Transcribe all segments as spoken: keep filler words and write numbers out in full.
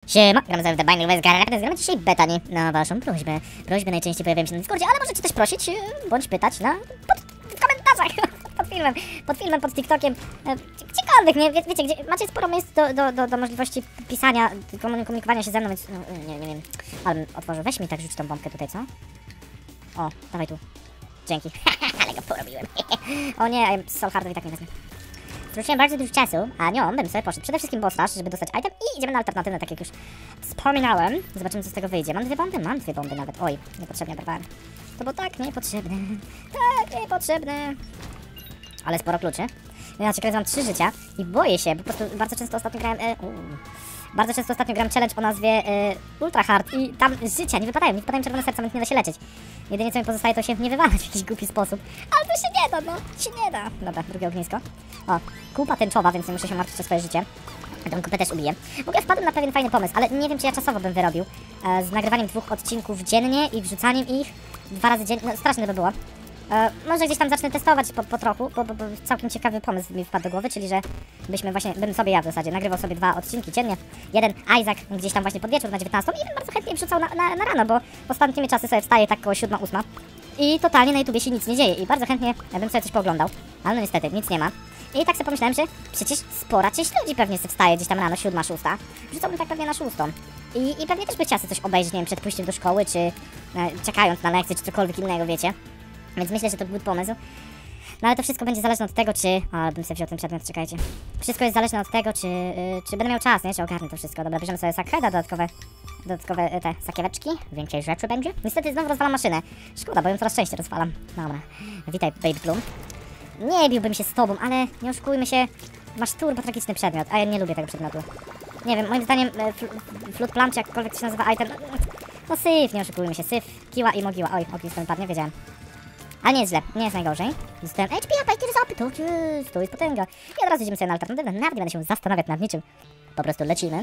Siema, gramy sobie w The Binding of Isaac. Gramy dzisiaj betanie na waszą prośbę. Prośby najczęściej pojawiają się na Discordzie, ale możecie też prosić, bądź pytać na pod, w komentarzach, pod filmem, pod filmem, pod TikTokiem. Gdziekolwiek, nie? Wie, wiecie, gdzie macie sporo miejsc do, do, do, do możliwości pisania, komunikowania się ze mną, więc no, nie, nie wiem. Ale otworzę, weź mi tak, rzuć tą bombkę tutaj, co? O, dawaj tu. Dzięki. Ale go porobiłem. O nie, Soul Hardu i tak nie wezmę. Zwróciłem bardzo dużo czasu, a nią bym sobie poszedł. Przede wszystkim boss rush, żeby dostać item i idziemy na alternatywne, tak jak już wspominałem. Zobaczymy, co z tego wyjdzie. Mam dwie bomby? Mam dwie bomby nawet. Oj, niepotrzebnie oberwałem. To było tak niepotrzebne. Tak niepotrzebne. Ale sporo kluczy. Ja ciekawe, mam trzy życia i boję się, po prostu bardzo często ostatnio grałem... E, bardzo często ostatnio grałem challenge o nazwie e, Ultra Hard i tam życia nie wypadają, nie wypadają czerwone serca, więc nie da się leczyć. Jedynie co mi pozostaje, to się nie wywalać w jakiś głupi sposób. Ale to się nie da, no, się nie da. Dobra, drugie ognisko. O, kupa tęczowa, więc nie muszę się martwić o swoje życie. Tą kupę też ubiję. W ogóle wpadłem na pewien fajny pomysł, ale nie wiem, czy ja czasowo bym wyrobił. E, z nagrywaniem dwóch odcinków dziennie i wrzucaniem ich dwa razy dziennie. No, straszne by było. E, może gdzieś tam zacznę testować po, po trochu, bo, bo, bo całkiem ciekawy pomysł mi wpadł do głowy, czyli że byśmy właśnie, bym sobie ja w zasadzie nagrywał sobie dwa odcinki dziennie. Jeden Isaac gdzieś tam właśnie pod wieczór na dziewiętnastą i bym bardzo chętnie wrzucał na, na, na rano, bo ostatnimi czasy sobie wstaję tak koło siódma, ósma i totalnie na YouTubie się nic nie dzieje i bardzo chętnie bym sobie coś pooglądał, ale no niestety nic nie ma. I tak sobie pomyślałem, że przecież spora część ludzi pewnie sobie wstaje gdzieś tam rano, siódma, szósta. Wrzucałbym tak pewnie na szóstą. I, i pewnie też by chciał coś obejrzeć, nie wiem, przed pójściem do szkoły, czy e, czekając na lekcję, czy cokolwiek innego, wiecie. Więc myślę, że to był pomysł. No ale to wszystko będzie zależne od tego, czy... Ale bym sobie wziął ten przedmiot, czekajcie. Wszystko jest zależne od tego, czy, yy, czy będę miał czas, nie? Czy ogarnę to wszystko. Dobra, bierzemy sobie sakheda, dodatkowe, dodatkowe yy, te sakieweczki. Więcej rzeczy będzie. Niestety znowu rozwalam maszynę. Szkoda, bo ją coraz częściej rozwalam. Dobra. Witaj, Baby Plum. Nie biłbym się z tobą, ale nie oszukujmy się. Masz turbo tragiczny przedmiot, a ja nie lubię tego przedmiotu. Nie wiem, moim zdaniem yy, fl Flood Plum, czy jakkolwiek to się nazywa item... No syf, nie oszukujmy się. Syf, kiła i mogiła. Oj, ognisko mi padnie, wiedziałem. Ale nie jest źle, nie jest najgorzej. Dostałem H P, a fajki zapy, to jest, to jest potęga. I od razu idziemy sobie na alternatywę, nawet nie będę się zastanawiać nad niczym. Po prostu lecimy.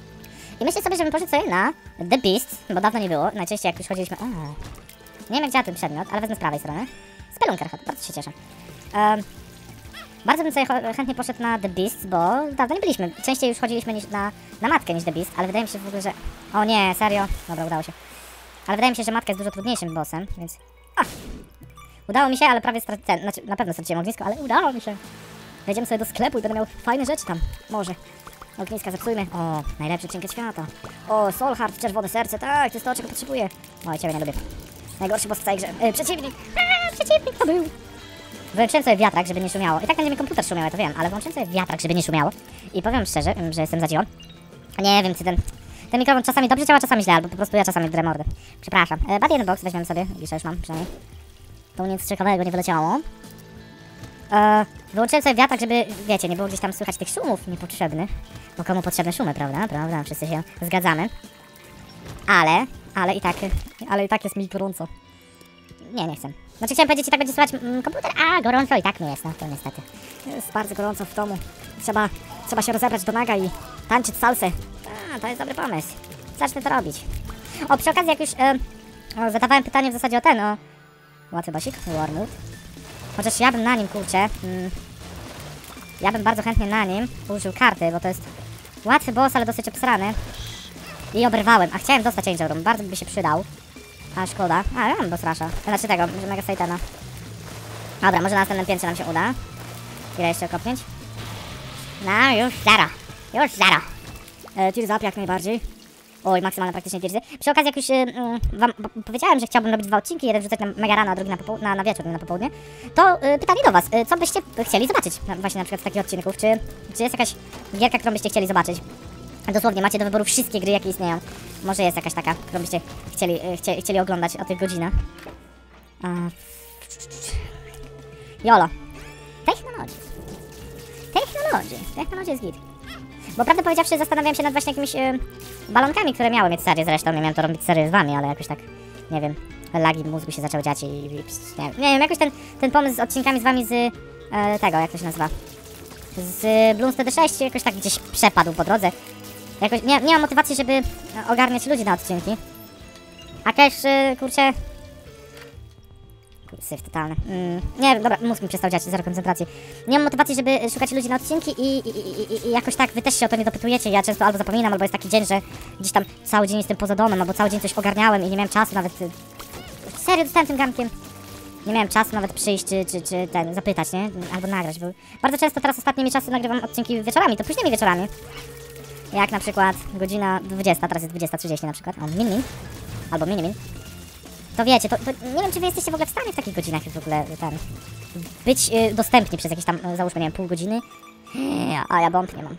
I myślę sobie, żebym poszedł sobie na The Beast, bo dawno nie było. Najczęściej jak już chodziliśmy... O, nie wiem jak działa ten przedmiot, ale wezmę z prawej strony. Spelunker, bardzo się cieszę. Um, bardzo bym sobie chętnie poszedł na The Beast, bo dawno nie byliśmy. Częściej już chodziliśmy niż na, na matkę niż The Beast, ale wydaje mi się w ogóle, że... O nie, serio? Dobra, udało się. Ale wydaje mi się, że matka jest dużo trudniejszym bossem, więc... A! Udało mi się, ale prawie straciłem, znaczy na pewno straciłem ognisko, ale udało mi się. Wejdziemy sobie do sklepu i będę miał fajne rzeczy tam. Może. Ogniska zepsujmy. O, najlepszy trinket świata. O, Soul Heart, czerwone serce, tak, to jest to, czego potrzebuję. Oj, ciebie nie lubię. Najgorszy boss w całej grze. Yy, przeciwnik! Aaa, przeciwnik to był! Włączyłem sobie wiatrak, żeby nie szumiało. I tak będzie mi komputer szumiał, ja to wiem, ale włączyłem sobie wiatrak, żeby nie szumiało. I powiem szczerze, że jestem za dziwo. Nie wiem, czy ten... Ten mikrofon czasami dobrze działa, czasami źle, albo po prostu ja czasami drę mordę. Przepraszam. Yy, Bad jeden box weźmiemy sobie, gisza już mam przynajmniej. To nic ciekawego nie wyleciało. Eee, wyłączyłem sobie wiatrak, żeby, wiecie, nie było gdzieś tam słychać tych szumów niepotrzebnych. Bo komu potrzebne szumy, prawda? Prawda, wszyscy się zgadzamy. Ale, ale i tak, ale i tak jest mi gorąco. Nie, nie chcę. Znaczy chciałem powiedzieć, i tak będzie słychać mm, komputer, a gorąco i tak nie jest, no to niestety. Jest bardzo gorąco w domu. Trzeba, trzeba się rozebrać do naga i tańczyć salsę. A, to jest dobry pomysł. Zacznę to robić. O, przy okazji jak już e, o, zadawałem pytanie w zasadzie o ten, o... Łatwy basik, Warmood. Chociaż ja bym na nim, kurczę, mm, ja bym bardzo chętnie na nim użył karty, bo to jest łatwy boss, ale dosyć obsrany. I oberwałem, a chciałem dostać Angel Room, bardzo by się przydał. A szkoda, a ja mam boss rusha. Znaczy tego, że Mega Satana. Dobra, może na następnym piętrze nam się uda. Ile jeszcze kopnięć? No, już zero. Już zero. E, Tears up jak najbardziej. Oj, maksymalne praktycznie tirzy. Przy okazji, jak już yy, wam powiedziałem, że chciałbym robić dwa odcinki, jeden wrzucać na mega rano, a drugi na, na, na wieczór, nie na popołudnie, to yy, pytanie do was, yy, co byście chcieli zobaczyć na, właśnie na przykład z takich odcinków? Czy, czy jest jakaś gierka, którą byście chcieli zobaczyć? Dosłownie, macie do wyboru wszystkie gry, jakie istnieją. Może jest jakaś taka, którą byście chcieli, yy, chcie, chcieli oglądać o tych godzinach. Uh, Jolo. Technology. Technology. Technology jest git. Bo prawdę powiedziawszy, zastanawiałem się nad właśnie jakimiś yy, balonkami, które miały mieć serię zresztą. Nie miałem to robić serię z wami, ale jakoś tak, nie wiem, lagi mózgu się zaczęły dziać i, i nie, nie wiem, jakoś ten, ten pomysł z odcinkami z wami z yy, tego, jak to się nazywa, z Bloons sześć jakoś tak gdzieś przepadł po drodze. Jakoś nie, nie mam motywacji, żeby ogarniać ludzi na odcinki. A też, yy, kurczę, Syf totalny. Mm, nie, dobra, mózg mi przestał działać, zero koncentracji. Nie mam motywacji, żeby szukać ludzi na odcinki i, i, i, i jakoś tak wy też się o to nie dopytujecie. Ja często albo zapominam, albo jest taki dzień, że gdzieś tam cały dzień jestem poza domem, albo cały dzień coś ogarniałem i nie miałem czasu nawet... Serio dostałem tym garnkiem. Nie miałem czasu nawet przyjść, czy, czy, czy ten, zapytać, nie? Albo nagrać, bo bardzo często teraz ostatnimi czasy nagrywam odcinki wieczorami, to późnymi wieczorami. Jak na przykład godzina dwudziesta, teraz jest dwudziesta trzydzieści na przykład, o, min, min. Albo mini, min. To wiecie, to, to nie wiem, czy wy jesteście w ogóle w stanie w takich godzinach już w ogóle ten... być y, dostępni przez jakieś tam, załóżmy, nie wiem, pół godziny. A ja bomb nie mam.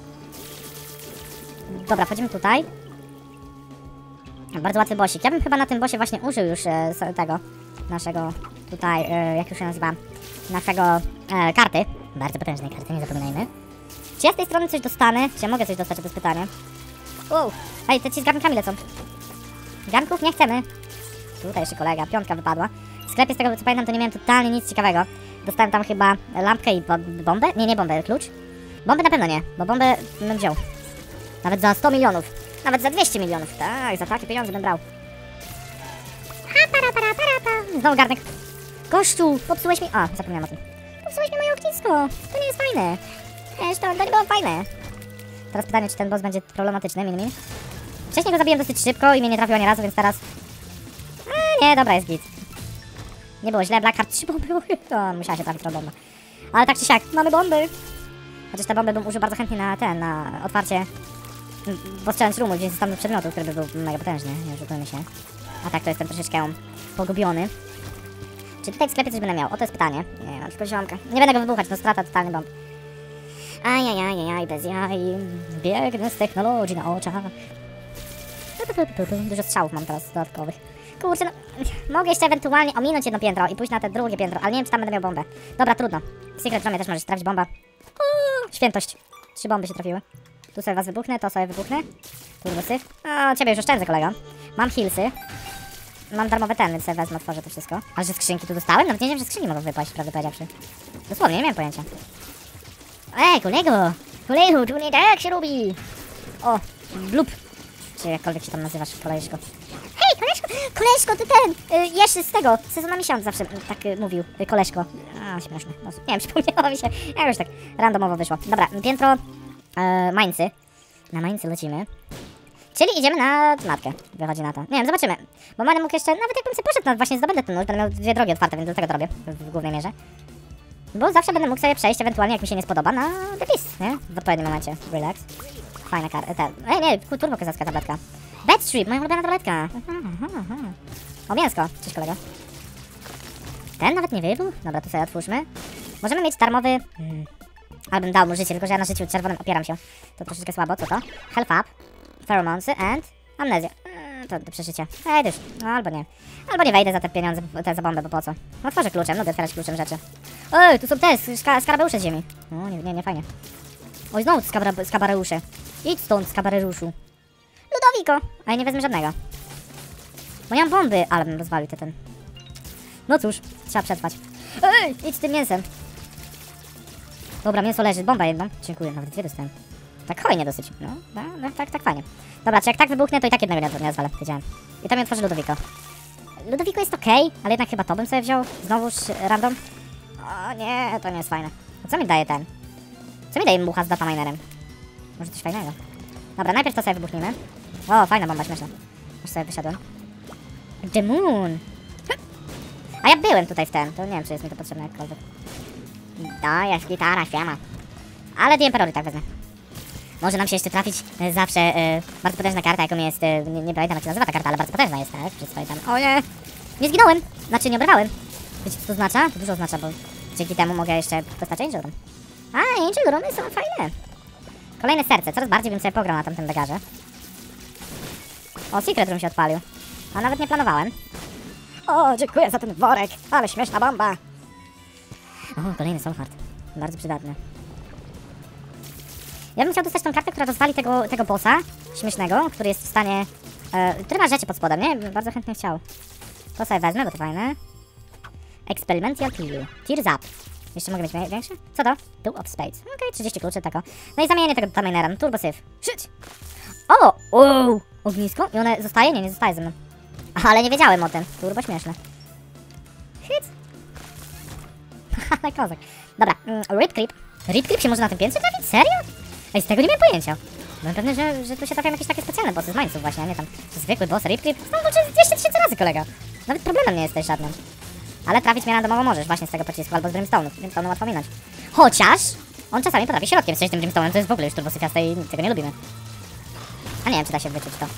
Dobra, wchodzimy tutaj. Bardzo łatwy bossik. Ja bym chyba na tym bossie właśnie użył już e, tego naszego tutaj, e, jak już się nazywa, naszego e, karty. Bardzo potężnej karty, nie zapominajmy. Czy ja z tej strony coś dostanę? Czy ja mogę coś dostać, to jest pytanie. Wow. Ej, te ci z garnkami lecą. Garnków nie chcemy. Tutaj jeszcze kolega, piątka wypadła. W sklepie, z tego co pamiętam, to nie miałem totalnie nic ciekawego. Dostałem tam chyba lampkę i bombę. Nie, nie bombę, klucz. Bombę na pewno nie, bo bombę bym wziął. Nawet za sto milionów. Nawet za dwieście milionów. Tak, za takie pieniądze bym brał. Ha, para, para, para, para. Znowu garnek. Gościu, popsułeś mi... A, zapomniałem o tym. Popsułeś mi moje ognisko. To nie jest fajne. Wiesz, to, to nie było fajne. Teraz pytanie, czy ten boss będzie problematyczny, min, min. Wcześniej go zabiłem dosyć szybko i mnie nie trafił ani razu, więc teraz... A, nie, dobra, jest git. Nie było źle, Blackheart trzy bomby. To musiała się trafić ta bomba. Ale tak czy siak, mamy bomby. Chociaż te bomby bym użył bardzo chętnie na ten, na otwarcie... Postrzelać rumu, gdzie zostaną przedmiotu, który by był mega potężny, nie oszukujmy się. A tak to jestem troszeczkę pogubiony. Czy tutaj w sklepie coś będę miał? O, to jest pytanie. Nie, mam tylko ziomka. Nie będę go wybuchać, no strata, totalny bomb. Ajajajajaj, bez jaj. Biegnę z technologii na oczach. Dużo strzałów mam teraz dodatkowych. Kurczę, no... Mogę jeszcze ewentualnie ominąć jedno piętro i pójść na te drugie piętro, ale nie wiem, czy tam będę miał bombę. Dobra, trudno. W Secret Roomie też możesz trafić bomba. O, świętość. Trzy bomby się trafiły. Tu sobie was wybuchnę, to sobie wybuchnę. Turbo syf. O, ciebie już oszczędzę, kolego. Mam healsy. Mam darmowe ten, więc sobie wezmę, otworzę to wszystko. Ale że skrzynki tu dostałem? Nawet nie wiem, że skrzyni mogą wypaść, prawdę powiedziawszy. Dosłownie, nie miałem pojęcia. Ej, kolego! Kolego, tu nie tak się robi! O, blub. Czy jakkolwiek się tam nazywasz, koleżko. Hej, koleżko! Koleżko, ty ten! Y, jeszcze z tego, sezona miesiąc zawsze tak y, mówił, y, koleżko. A, śmieszne. No, nie wiem, przypomniało mi się. Jakoś tak randomowo wyszło. Dobra, piętro... Eee, Mańcy. Na Mańcy lecimy. Czyli idziemy na matkę. Wychodzi na to. Nie wiem, zobaczymy. Bo będę mógł jeszcze, nawet jakbym sobie poszedł, to właśnie zdobędę ten nóż, będę miał dwie drogi otwarte, więc do tego to robię. W, w głównej mierze. Bo zawsze będę mógł sobie przejść, ewentualnie jak mi się nie spodoba, na depis, nie? W odpowiednim momencie. Relax. Fajna karta. Ten. Ej, nie, turbo kozacka tabletka. Bad Strip, moja ulubiona tabletka. O, mięsko. Cześć, kolego. Ten nawet nie wybuchł. Dobra, to sobie otwórzmy. Możemy mieć darmowy... Hmm. Ale bym dał mu życie, tylko że ja na życiu czerwonym opieram się. To troszeczkę słabo, co to? Health up, Pheromones and Amnezja. Eee, to do przeżycia. Ej, już. No albo nie. Albo nie wejdę za te pieniądze, te za bombę, bo po co? No otworzę kluczem, lubię otwierać kluczem rzeczy. Ej, tu są te ska skarabeusze z ziemi. O, nie, nie, nie, fajnie. Oj, znowu skabra skabareusze. Idź stąd, skabareuszu. Ludowiko! A ja nie wezmę żadnego. Bo nie mam bomby, ale bym rozwalił te ten. No cóż, trzeba przetrwać. Ej, idź z tym mięsem. Dobra, mięso leży, bomba jedną. Dziękuję, nawet dwie dostałem. Tak hojnie dosyć. No, no, no tak, tak fajnie. Dobra, czy jak tak wybuchnę, to i tak jednego nie, nie rozwalę, wiedziałem. I to mi otworzy Ludowiko. Ludowiko jest okej, okay, ale jednak chyba to bym sobie wziął. Znowuż random. O nie, to nie jest fajne. A co mi daje ten? Co mi daje mucha z dataminerem? Może coś fajnego. Dobra, najpierw to sobie wybuchnijmy. O, fajna bomba, śmieszna. Aż sobie wysiadłem. The Moon! A ja byłem tutaj w ten, to nie wiem, czy jest mi to potrzebne jakkolwiek. To jest gitara, świema. Ale The Emperor tak wezmę. Może nam się jeszcze trafić e, zawsze e, bardzo potężna karta, jaką jest, e, nie, nie pamiętam jak się nazywa ta karta, ale bardzo potężna jest, tak? Przecież pamiętam. O nie! Nie zginąłem! Znaczy nie obrywałem. Wiecie co to oznacza? To dużo oznacza, bo dzięki temu mogę jeszcze dostać Angel Room. A, Angel Roomy są fajne. Kolejne serce, coraz bardziej bym sobie pograł na tamtym begarze. O, Secret Room się odpalił. A nawet nie planowałem. O, dziękuję za ten worek, ale śmieszna bomba. O, kolejny Soulheart. Bardzo przydatny. Ja bym chciał dostać tą kartę, która rozwali tego, tego bossa śmiesznego, który jest w stanie... E, który ma rzeczy pod spodem, nie? Bym bardzo chętnie chciał. To sobie wezmę, bo to fajne. Experimental Pill. Tears Up. Jeszcze mogę mieć większe? Co to? Two of Spades. Okej, okay, trzydzieści kluczy, tako. No i zamienię tego Taminera. Turbo Syf. Szyć! O! Wow! Ognisko? I one zostaje? Nie, nie zostaje ze mną. Ale nie wiedziałem o tym. Turbo śmieszne. Hyc. Ale kozak. Dobra, mm, Rip Creep. Rip Creep się może na tym piętrze trafić? Serio? Ej, z tego nie miałem pojęcia. Byłem pewny, że, że tu się trafiają jakieś takie specjalne bossy z Mainców właśnie, a nie tam zwykły boss, Rip Creep. Tam walczy dwieście tysięcy razy, kolego. Nawet problemem nie jesteś żadnym. Ale trafić mnie randomowo możesz właśnie z tego pocisku albo z Brimstone'u. Brimstone'u łatwo minąć. Chociaż on czasami potrafi środkiem strzelić tym Brimstone'em, to jest w ogóle już turbosyfiaste i tego nie lubimy. A nie wiem, czy da się wyczuć to.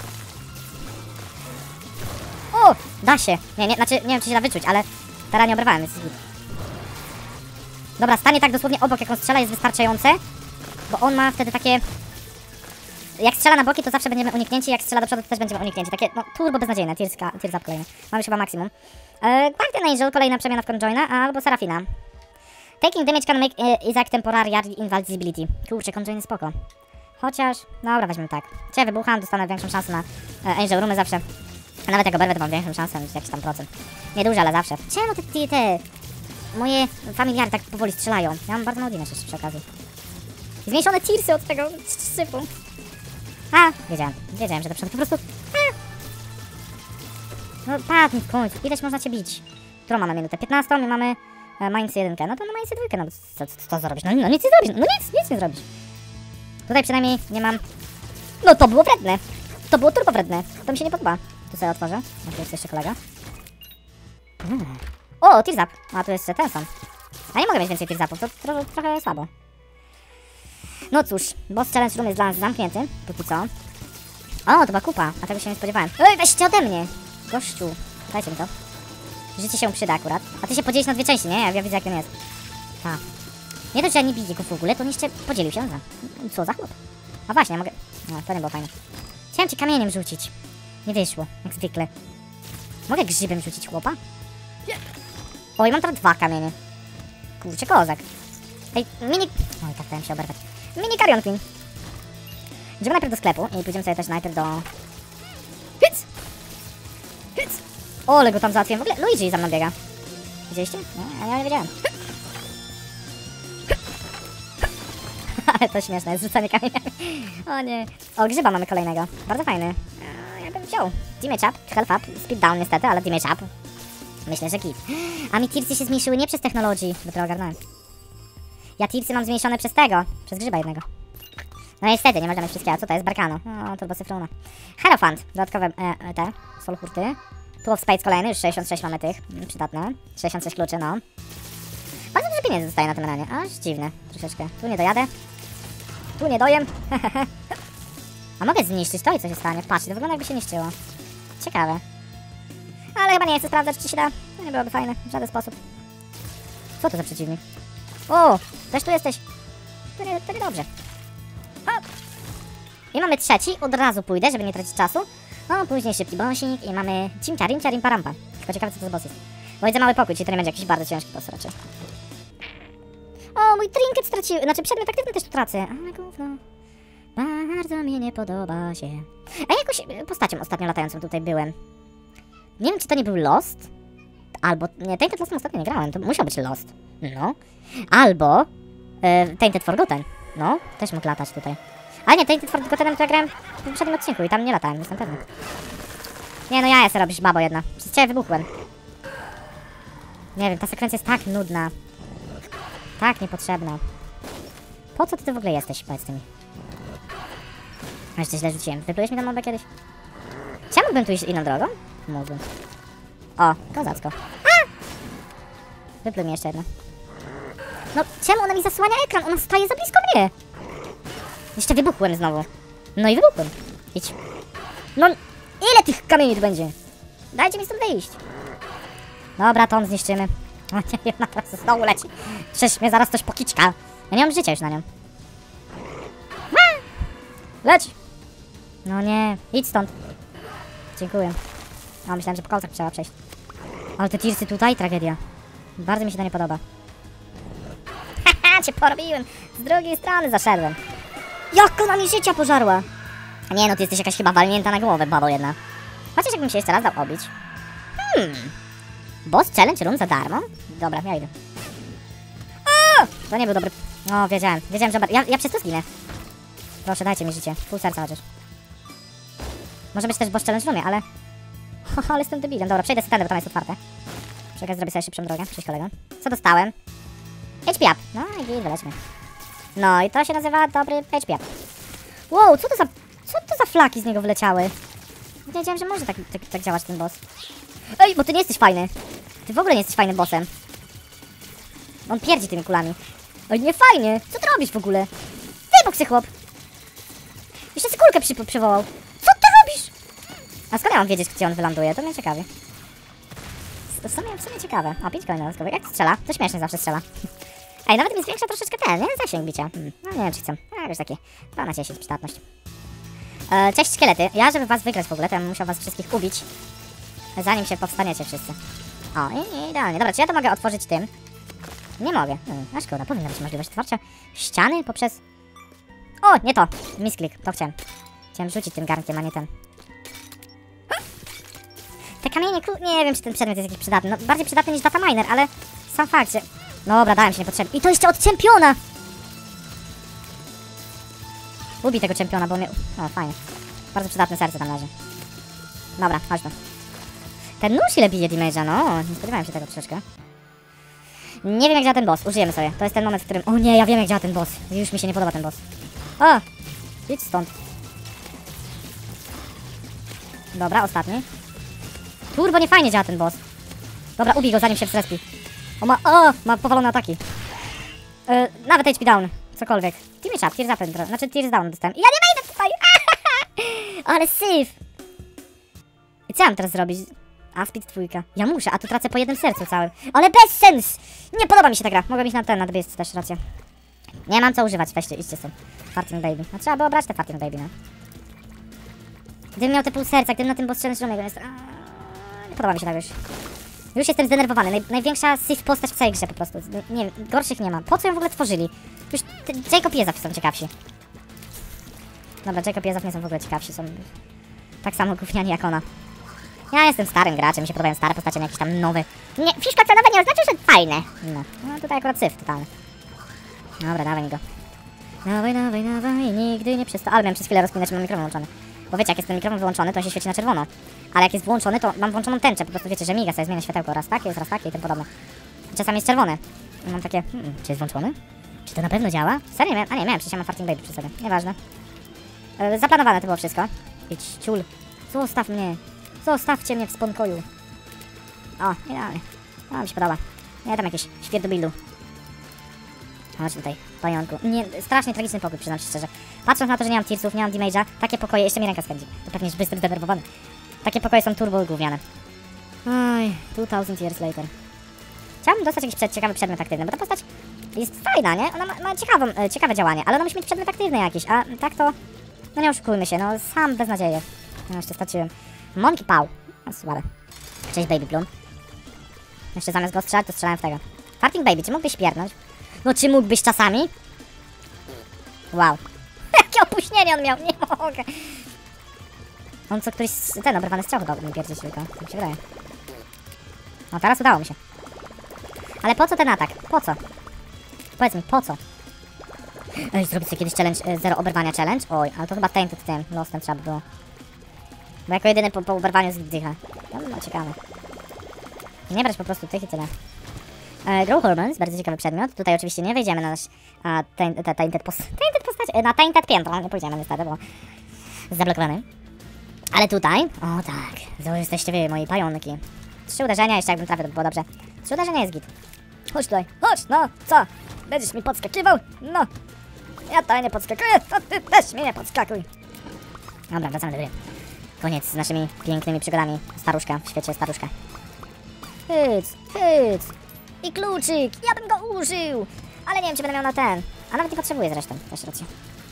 O! Da się! Nie, nie, znaczy nie wiem, czy się da wyczuć, ale teraz nie obrywałem, więc jest good. Dobra, stanie tak dosłownie obok, jak on strzela, jest wystarczające. Bo on ma wtedy takie... Jak strzela na boki, to zawsze będziemy uniknięci, jak strzela do przodu, to też będziemy uniknięci. Takie, no, turbo beznadziejne, tears up kolejne. Mamy już chyba maksimum. E, Guardian Angel, kolejna przemiana w Conjoina, albo Serafina. Taking damage can make uh, Isaac temporary invisibility. Kurczę, Conjoin spoko. Chociaż, dobra, weźmy tak. Cię wybucham, dostanę większą szansę na e, Angel Roomy zawsze. A nawet jak oberwę, to mam większą szansę niż jakiś tam procent. Nieduże, ale zawsze. Czemu te, te, te moje familiary tak powoli strzelają? Ja mam bardzo mało damage jeszcze przy okazji. I zmniejszone tearsy od tego sypu. A, wiedziałem, wiedziałem, że to po prostu... A. No padł mi w końcu, ileś można cię bić? Którą mamy minutę? piętnastą, my mamy e, Mainz jeden, no to na Mainz dwa, no co, co, co zrobić? No, no nic nie zrobić, no nic, nic nie zrobić. Tutaj przynajmniej nie mam... No to było wredne, to było turbo wredne, to mi się nie podoba. Tu sobie otworzę, a tu jest jeszcze kolega. Hmm. O, tears up, a tu jeszcze ten sam. A nie mogę mieć więcej tears upów, to tro trochę słabo. No cóż, boss challenge room jest dla nas zamknięty, póki co. O, to była kupa, a tego się nie spodziewałem. Ej, weźcie ode mnie! Gościu, dajcie mi to. Życie się przyda akurat. A ty się podzielisz na dwie części, nie? Ja, ja widzę, jak ten jest. Tak. Nie to, że ja nie biję go w ogóle, to on jeszcze podzielił się na... Co za chłop? A właśnie, ja mogę... No, to nie było fajne. Chciałem ci kamieniem rzucić. Nie wyszło, jak zwykle. Mogę grzybem rzucić chłopa? Oj, mam teraz dwa kamienie. Kurczę, kozak. Ej, mini... Oj, tak dałem się oberwać. Mini Carrion Queen. Idziemy najpierw do sklepu i pójdziemy sobie też najpierw do... Hyc! Hyc! O, ale go tam załatwiłem. W ogóle Luigi za mną biega. Widzieliście? No, ja nie wiedziałem. Ale to śmieszne jest, rzucanie kamieniami. O nie. O, grzyba mamy kolejnego. Bardzo fajny. A, ja bym wziął. Damage up, health up, speed down niestety, ale damage up. Myślę, że kit. A mi tirsy się zmniejszyły nie przez technologii. Dopiero ogarnąłem. Ja tirsy mam zmniejszone przez tego. Przez grzyba jednego. No niestety, nie można mieć wszystkiego. Co to jest? Barkano. O, turbo cyfruna. Hierophant. Dodatkowe e, te. Soul hurty. Tu of Spades kolejny. Już sześćdziesiąt sześć mamy tych. Przydatne. sześćdziesiąt sześć kluczy, no. Bardzo dużo pieniędzy zostaje na tym ranie. Aż dziwne. Troszeczkę. Tu nie dojadę. Tu nie dojem. A mogę zniszczyć to i co się stanie? Patrzcie, to wygląda jakby się niszczyło. Ciekawe. Ale chyba nie chcę sprawdzać, czy się da. To nie byłoby fajne. W żaden sposób. Co to za przeciwnik? O! Też tu jesteś. To nie, to nie dobrze. O. I mamy trzeci. Od razu pójdę, żeby nie tracić czasu. No, później szybki bossik i mamy cimcia, rimcia, rimpa, rampa. Tylko ciekawe, co to za boss jest. Bo widzę mały pokój, czyli to nie będzie jakiś bardzo ciężki boss raczej. O, mój trinket straciłem. Znaczy przedmiot aktywny też tu tracę. Ale gówno. Bardzo mi nie podoba się. A jakoś postacią ostatnio latającą tutaj byłem. Nie wiem, czy to nie był Lost. Albo... Nie, Tainted Lostem ostatnio nie grałem. To musiał być Lost. No. Albo... E, Tainted Forgotten. No, też mógł latać tutaj. Ale nie, Tainted Forgottenem to ja grałem w poprzednim odcinku i tam nie latałem, jestem pewny. Nie no, ja jestem robisz, babo jedna. Przez ciebie wybuchłem. Nie wiem, ta sekwencja jest tak nudna. Tak niepotrzebna. Po co ty tu w ogóle jesteś? Powiedz mi. A jeszcze źle rzuciłem. Wyplułeś mi tam mobę kiedyś? Czy ja mógłbym tu iść inną drogą? Mógłbym. O, kozacko. A! Wypluj mi jeszcze jedno. No, czemu ona mi zasłania ekran? Ona staje za blisko mnie. Jeszcze wybuchłem znowu. No i wybuchłem. Idź. No, ile tych kamieni tu będzie? Dajcie mi stąd wyjść. Dobra, to on zniszczymy. O nie, ona teraz znowu leci. Przecież mnie zaraz coś pokiczka. Ja nie mam życia już na nią. Leć! No nie, idź stąd. Dziękuję. O, myślałem, że po kolcach trzeba przejść. Ale te tirsy tutaj, tragedia. Bardzo mi się to nie podoba. Haha, cię porobiłem. Z drugiej strony zaszedłem. Jak ona mi życia pożarła? Nie no, ty jesteś jakaś chyba walnięta na głowę, babo jedna. Chociaż jakbym się jeszcze raz dał obić. Hmm. Boss challenge room za darmo? Dobra, ja idę. O! To nie był dobry... O, wiedziałem. Wiedziałem, że... Ja, ja przez to zginę. Proszę, dajcie mi życie. Pół serca chociaż. Może być też boss challenge roomie, ale... ale jestem debilem. Dobra, przejdę sobie tędy, bo tam jest otwarte. Czekaj, zrobię sobie szybszą drogę. Cześć kolego. Co dostałem? H P up. No i git, wylećmy. No i to się nazywa dobry H P up. Wow, co to za... Co to za flaki z niego wyleciały? Nie wiedziałem, że może tak, tak, tak działać ten boss. Ej, bo ty nie jesteś fajny. Ty w ogóle nie jesteś fajnym bossem. On pierdzi tymi kulami. Oj, nie fajnie. Co ty robisz w ogóle? Wybuch się, chłop. Jeszcze sobie kulkę przy, przywołał. Co ty robisz? A skąd ja mam wiedzieć, gdzie on wylanduje? To mnie ciekawi. W sumie, w sumie ciekawe. O, pięć kolejnych dodatkowych. Jak strzela? To śmiesznie zawsze strzela. Ej, nawet mi zwiększa troszeczkę ten, nie? Zasięg bicia. Hmm. No nie wiem, czy chcę. A, jakoś takie. dwa na dziesięć przydatność. E, cześć, szkielety. Ja, żeby was wygrać w ogóle, to ja bym musiał was wszystkich ubić. Zanim się powstaniecie wszyscy. O, i, i idealnie. Dobra, czy ja to mogę otworzyć tym? Nie mogę. Hmm, a szkoda, powinna być możliwość otwarcia ściany poprzez... O, nie to. Misklik, to chciałem. Chciałem rzucić tym garnkiem, a nie ten. Te kamienie, ku... nie wiem, czy ten przedmiot jest jakiś przydatny. No, bardziej przydatny niż data miner, ale sam fakt, że... Dobra, dałem się niepotrzebnie. I to jeszcze od czempiona! Lubi tego czempiona, bo mnie... O, fajnie. Bardzo przydatne serce tam leży. Dobra, chodź tu. Ten nóż ile bije damage'a, no. Nie spodziewałem się tego troszeczkę. Nie wiem, jak działa ten boss. Użyjemy sobie. To jest ten moment, w którym... O nie, ja wiem, jak działa ten boss. Już mi się nie podoba ten boss. O! Idź stąd. Dobra, ostatni. Turbo nie fajnie działa ten boss. Dobra, ubij go, zanim się wzrespi. O, ma... O! Ma powalone ataki. Yy, nawet H P down. Cokolwiek. Team up, tears up, znaczy tears down dostałem. Ja nie wejdę tutaj! Ale syf! I co ja mam teraz zrobić? A, speed dwójka. Ja muszę, a tu tracę po jednym sercu całym. Ale bez sens! Nie podoba mi się ta gra. Mogę iść na ten, na debist też, racja. Nie mam co używać, weźcie, idźcie stąd. Farting baby. No trzeba było brać te farting baby, no. Gdybym miał te pół serca, gdybym na tym boss challenge jest... Nie podoba mi się tak już. Już jestem zdenerwowany. Naj, największa syf postać w całej grze po prostu. Nie wiem, gorszych nie ma. Po co ją w ogóle tworzyli? Już te, Jacob i Jezaw są ciekawsi. Dobra, Jacob i Jezaw nie są w ogóle ciekawsi. Są tak samo gówniani jak ona. Ja jestem starym graczem, mi się podobają stare postacie, nie jakieś tam nowe. Nie, fiszka co nowe nie oznacza, że fajne. No, no tutaj akurat syf totalny. Dobra, dawaj mi go. Dawaj, dawaj, dawaj, nigdy nie przesta... Ale miałem przez chwilę rozkminać, że mam mikrofon włączony. Bo wiecie, jak jest ten mikrofon wyłączony, to on się świeci na czerwono. Ale jak jest włączony, to mam włączoną tęczę. Po prostu wiecie, że miga sobie, zmienia światełko. Raz takie, jest raz takie i tym podobne. Czasami jest czerwony. I mam takie, hmm, czy jest włączony? Czy to na pewno działa? Serio? Miałem... A nie, miałem, przecież ja mam farting baby przy sobie. Nieważne. Yy, zaplanowane to było wszystko. Idź, ciul. Zostaw mnie. Zostawcie mnie w spokoju. O, idealnie. No, mi się podoba. Nie, tam jakieś świerdobilu. Chodź tutaj, pająku. Nie, strasznie tragiczny pokój, przyznam się szczerze. Patrząc na to, że nie mam tearsów, nie mam damage'a, takie pokoje, jeszcze mi ręka spędzi. To pewnie już jestem zdenerwowany. Takie pokoje są turbo gówniane. Oj, two thousand years later. Chciałbym dostać jakiś przed, ciekawy przedmiot aktywny, bo ta postać jest fajna, nie? Ona ma, ma ciekawą, e, ciekawe działanie, ale ona musi mieć przedmiot aktywny jakiś, a tak to... No nie oszukujmy się, no sam bez nadziei. No jeszcze straciłem. Monkey Paw. No słabe. Cześć Baby Plum. Jeszcze zamiast go strzelać, to strzelałem w tego. Farting Baby, czy mógłbyś pierdnąć? No czy mógłbyś czasami? Wow. Jakie opóźnienie on miał, nie mogę. On co któryś, ten obrywany strzał chyba mi pierdzieć tylko, tak mi się wydaje. No teraz udało mi się. Ale po co ten atak? Po co? Powiedz mi, po co? Ej, zrobić sobie kiedyś challenge, e, zero oberwania challenge? Oj, ale to chyba tainted tym, lostem trzeba by było. Bo jako jedyny po, po oberwaniu zdycha. No, no ciekawe. Nie brać po prostu tych i tyle. E, Grow Hormones, bardzo ciekawy przedmiot. Tutaj oczywiście nie wejdziemy na nasz a, tainted, tainted, post, tainted postać, e, na tainted piętro. Nie pójdziemy niestety, bo zablokowany. Ale tutaj, o tak, to jesteście wy, moi pająki. Trzy uderzenia, jeszcze jakbym trafił, to by było dobrze. Trzy uderzenia jest git. Chodź tutaj, chodź, no, co? Będziesz mi podskakiwał? No. Ja tutaj nie podskakuję, to ty też mi nie podskakuj. Dobra, wracamy do gry. Koniec z naszymi pięknymi przygodami. Staruszka w świecie staruszka. Hyc, hyc. I kluczyk, ja bym go użył. Ale nie wiem, czy będę miał na ten. A nawet nie potrzebuję zresztą, też racja.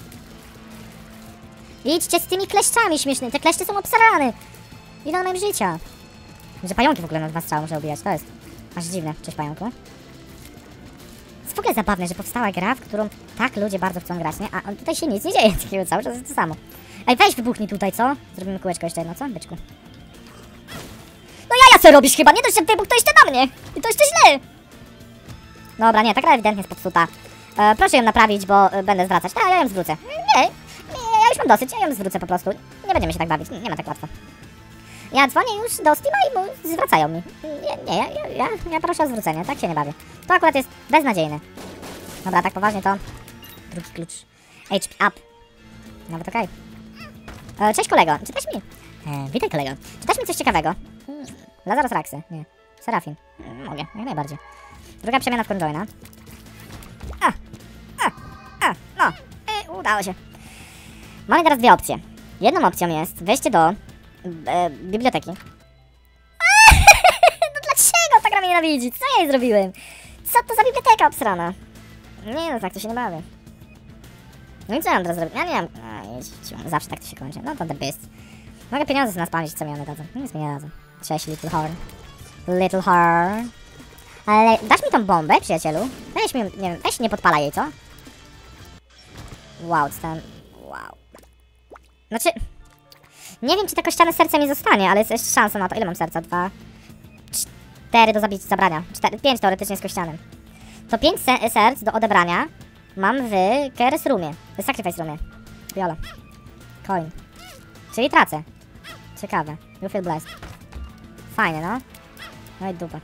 Idźcie z tymi kleszczami śmiesznymi. Te kleszcze są obsarane. Ile mam życia. Że pająki w ogóle na dwa strzały muszę ubijać. To jest aż dziwne. Cześć pająku. Jest w ogóle zabawne, że powstała gra, w którą tak ludzie bardzo chcą grać, nie? A tutaj się nic nie dzieje. Takiego cały czas jest to samo. Ej, weź wybuchnij tutaj, co? Zrobimy kółeczko jeszcze jedno, co? Byczku. No ja ja co robisz chyba? Nie dość, że wybuch, to jeszcze na mnie. I to jeszcze źle. Dobra, nie, ta gra ewidentnie jest popsuta. E, proszę ją naprawić, bo e, będę zwracać. A, ja ją zwrócę. Nie, nie, ja już mam dosyć, ja ją zwrócę po prostu. Nie będziemy się tak bawić, nie, nie ma tak łatwo. Ja dzwonię już do Steama i mu zwracają mi. Nie, nie, ja, ja, ja proszę o zwrócenie, tak się nie bawię. To akurat jest beznadziejne. Dobra, tak poważnie to... Drugi klucz. H P up. Nawet okej. Okay. Cześć kolego, czytasz mi? E, witaj kolego. Czytasz mi coś ciekawego? Hmm. Lazarus Raxy. Nie. Serafin. Hmm, mogę, jak najbardziej. Druga przemiana w Conjoina. A! A! A! No! E, udało się. Mamy teraz dwie opcje. Jedną opcją jest wejście do e, biblioteki. No dlaczego ta gra mnie nienawidzi? Co ja jej zrobiłem? Co to za biblioteka obsrana? Nie no, tak to się nie bawię. No i co ja mam teraz zrobić? Ja nie wiem. A, zawsze tak to się kończy. No to the best. Mogę pieniądze sobie naspamić, co mi one dadzą. Nic mi nie dadzą. Cześć, Little Horn. Little Horn. Ale dasz mi tą bombę, przyjacielu? Weź mi, nie wiem, weź nie podpala jej, co? Wow, co tam... Wow. Znaczy... Nie wiem, czy ta kościane serce mi zostanie, ale jest jeszcze szansa na to. Ile mam serca? Dwa... Cztery do zabicia, zabrania. Cztery, pięć teoretycznie z kościanym. To pięć se serc do odebrania mam w Keres Roomie. W Sacrifice Roomie. Viola. Coin. Czyli tracę. Ciekawe. You feel blessed. Fajnie, no. No i dupa.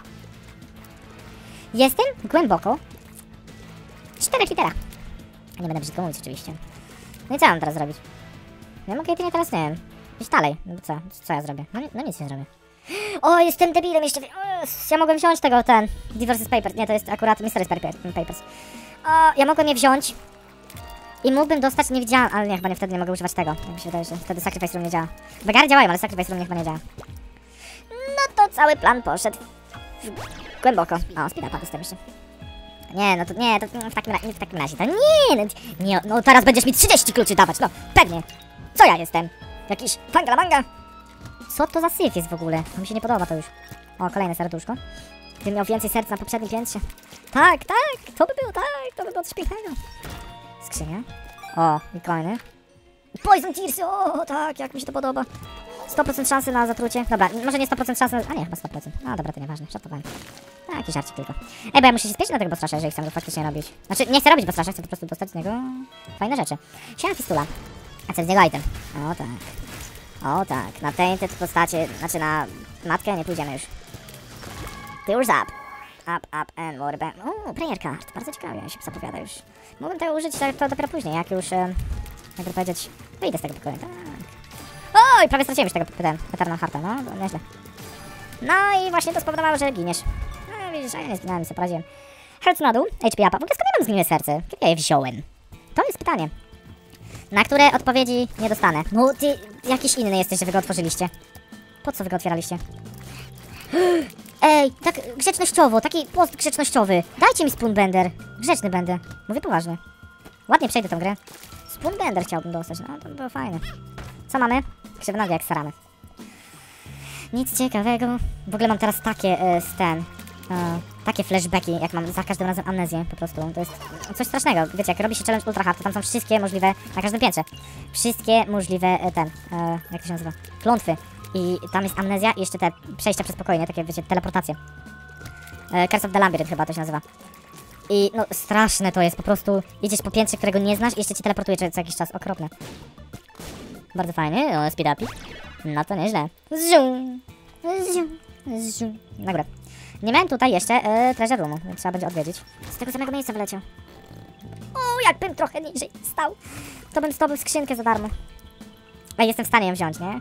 Jestem głęboko w czterech literach. Nie będę brzydko mówić oczywiście. No i co mam teraz zrobić? Ja mogę jedynie teraz, nie wiem, iść dalej. No co? Co ja zrobię? No, no nic nie zrobię. O, jestem debilem jeszcze. O, ja mogłem wziąć tego, ten Divorces Papers. Nie, to jest akurat Mysteries Papers. O, ja mogłem je wziąć i mógłbym dostać niewidzialny, ale nie, chyba nie, wtedy nie mogę używać tego. Jak mi się wydaje, że wtedy Sacrifice Room nie działa. Bagary działają, ale Sacrifice Room nie chyba nie działa. No to cały plan poszedł głęboko. O, speed upa dostałem jeszcze. Nie, no to nie, to w takim razie, w takim razie, to nie, no, nie, no teraz będziesz mi trzydzieści kluczy dawać, no, pewnie. Co ja jestem? Jakiś fangalamanga? Co to za syf jest w ogóle? To mi się nie podoba to już. O, kolejne serduszko. Gdybym miał więcej serc na poprzednim piętrze. Tak, tak, to by było, tak, to by było coś pięknego. Skrzynia. O, i kolejny. Poison Tears, o, tak, jak mi się to podoba. sto procent szansy na zatrucie. Dobra, może nie sto procent szansy, a nie, chyba sto procent. A dobra, to nieważne, żartowałem. A, jakiś żarcik tylko. Ej, bo ja muszę się spieszyć na tego bostrasza, jeżeli chcę go faktycznie robić. Znaczy, nie chcę robić bostrasza, chcę po prostu dostać z niego fajne rzeczy. Siema Fistula. A co z niego item? O tak. O tak, na tainted postacie, znaczy na matkę nie pójdziemy już. Tears up. Up, up and water. O, prayer card. Bardzo ciekawie się zapowiada już. Mógłbym tego użyć to dopiero później, jak już, e, jakby powiedzieć, wyjdę z tego pokoju. Tak. Oj, prawie straciłem już tego pytałem. Eternal Hearta, no, to nieźle. No i właśnie to spowodowało, że giniesz. No widzisz, a ja nie zginąłem, sobie poradziłem. Herc na dół, H P upa. W ogóle skąd ja mam zgniłe serce? Kiedy ja je wziąłem? To jest pytanie. Na które odpowiedzi nie dostanę. No ty jakiś inny jesteś, że wy go otworzyliście. Po co wy go otwieraliście? Ej, tak grzecznościowo, taki post grzecznościowy. Dajcie mi Spoonbender. Grzeczny będę. Mówię poważnie. Ładnie przejdę tą grę. Spoonbender chciałbym dostać, no to by było fajne. Co mamy? Krzywnogi jak staramy. Nic ciekawego. W ogóle mam teraz takie e, z ten... E, takie flashbacki, jak mam za każdym razem amnezję, po prostu. To jest coś strasznego. Wiecie, jak robi się challenge ultra hard, to tam są wszystkie możliwe, na każdym piętrze. Wszystkie możliwe, e, ten, e, jak to się nazywa? Klątwy. I tam jest amnezja i jeszcze te przejścia przez spokojnie, takie, wiecie, teleportacje. E, Curse of the Labyrinth chyba to się nazywa. I no, straszne to jest, po prostu idziesz po piętrze, którego nie znasz i jeszcze cię teleportuje co jakiś czas, okropne. Bardzo fajnie, no, speed upik. No to nieźle. Zoom, zoom, zoom. Na górę. Nie miałem tutaj jeszcze e, treasure roomu, więc trzeba będzie odwiedzić. Z tego samego miejsca wyleciał. O, jakbym trochę niżej stał, to bym zdobył skrzynkę za darmo. A jestem w stanie ją wziąć, nie?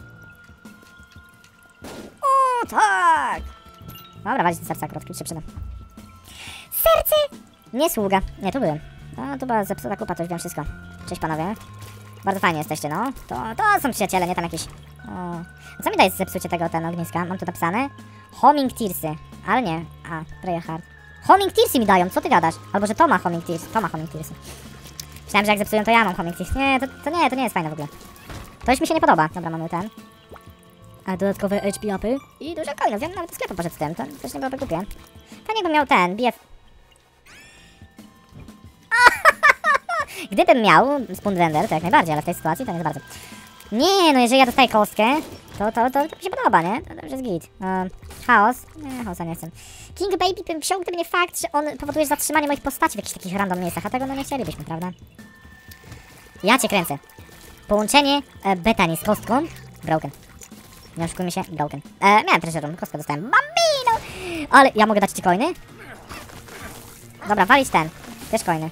O, tak! Dobra, walić serce akurat, klucz się przyda. Serce! Nie sługa. Nie, tu byłem. No, to była zepsuta kupa, to już wiem wszystko. Cześć panowie. Bardzo fajnie jesteście, no. To, to są przyjaciele, nie tam jakieś... O. Co mi daje zepsucie tego, ten ogniska? Mam tu napisane. Homing Tearsy. Ale nie. A, Prayer Hard. Homing Tearsy mi dają, co ty gadasz? Albo, że to ma Homing Tearsy. To ma Homing Tearsy. Myślałem, że jak zepsują, to ja mam Homing Tearsy. Nie, to, to nie, to nie jest fajne w ogóle. To już mi się nie podoba. Dobra, mamy ten. A dodatkowe H P upy. I dużo coinów. Ja nawet do sklepu poszedł z tym. To też nie byłoby głupie. Fajnie jakbym miał ten, B F... Gdybym miał Spoonbender, to jak najbardziej, ale w tej sytuacji to nie za bardzo. Nie, no jeżeli ja dostaję kostkę, to, to, to, to mi się podoba, nie? To dobrze jest git. Um, chaos? Nie, chaosa nie chcę. King Baby bym wziął, gdyby nie fakt, że on powoduje zatrzymanie moich postaci w jakichś takich random miejscach, a tego no nie chcielibyśmy, prawda? Ja cię kręcę. Połączenie e, Bethany z kostką. Broken. Nie oszukujmy się, broken. E, miałem treasure room, kostkę dostałem. Bambino! Ale ja mogę dać ci coiny? Dobra, walić ten. Też coiny.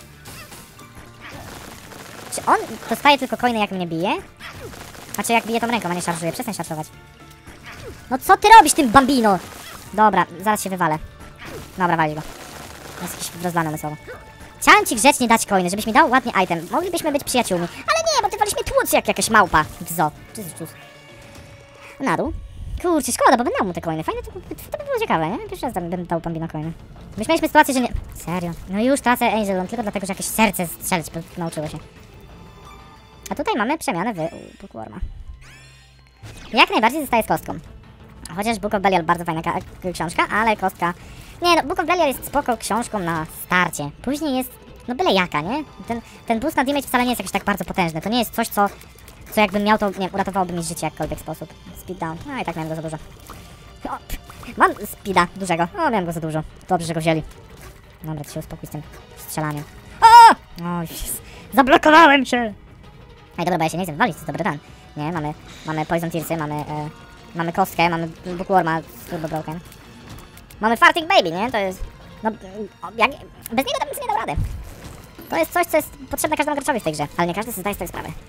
Czy on dostaje tylko coiny, jak mnie bije? Znaczy jak bije tą ręką, a nie szarżuje. Przestań szarżować. No co ty robisz tym bambino? Dobra, zaraz się wywalę. Dobra, walić go. Jest jakiś rozlany umysłowo. Chciałem ci grzecznie dać coiny, żebyś mi dał ładny item. Moglibyśmy być przyjaciółmi. Ale nie, bo ty wolisz mnie tłuc jak jakaś małpa. W zoo. Jezus. Na dół. Kurczę, szkoda, bo bym dał mu te coiny. Fajne, to, to, to by było ciekawe, nie? Pierwszy raz bym dał bambino coiny. Myśmy mieliśmy sytuację, że nie... Serio. No już tracę Angel tylko dlatego, że jakieś serce strzelić nauczyło się. A tutaj mamy przemianę w Bookworma. Jak najbardziej zostaje z kostką. Chociaż Book of Belial bardzo fajna książka, ale kostka... Nie no, Book of Belial jest spoko książką na starcie. Później jest, no byle jaka, nie? Ten, ten boost na damage wcale nie jest jakiś tak bardzo potężny. To nie jest coś, co, co jakbym miał, to nie wiem, uratowałoby mi życie w jakkolwiek sposób. Speed down. No i tak miałem go za dużo. O, mam speeda dużego. O, miałem go za dużo. Dobrze, że go wzięli. Dobra, to się uspokój z tym strzelaniem. O! O, jest. Zablokowałem się! Ej, dobra, bo ja się nie chcę wywalić, to jest dobry run. Nie, mamy, mamy Poison Tearsy, mamy, e, mamy kostkę, mamy Bookworma z Turbo Broken. Mamy Farting Baby, nie? To jest... No, jak, bez niego to bym sobie nie dał rady. To jest coś, co jest potrzebne każdemu graczowi w tej grze, ale nie każdy sobie zdaje z tej sprawy.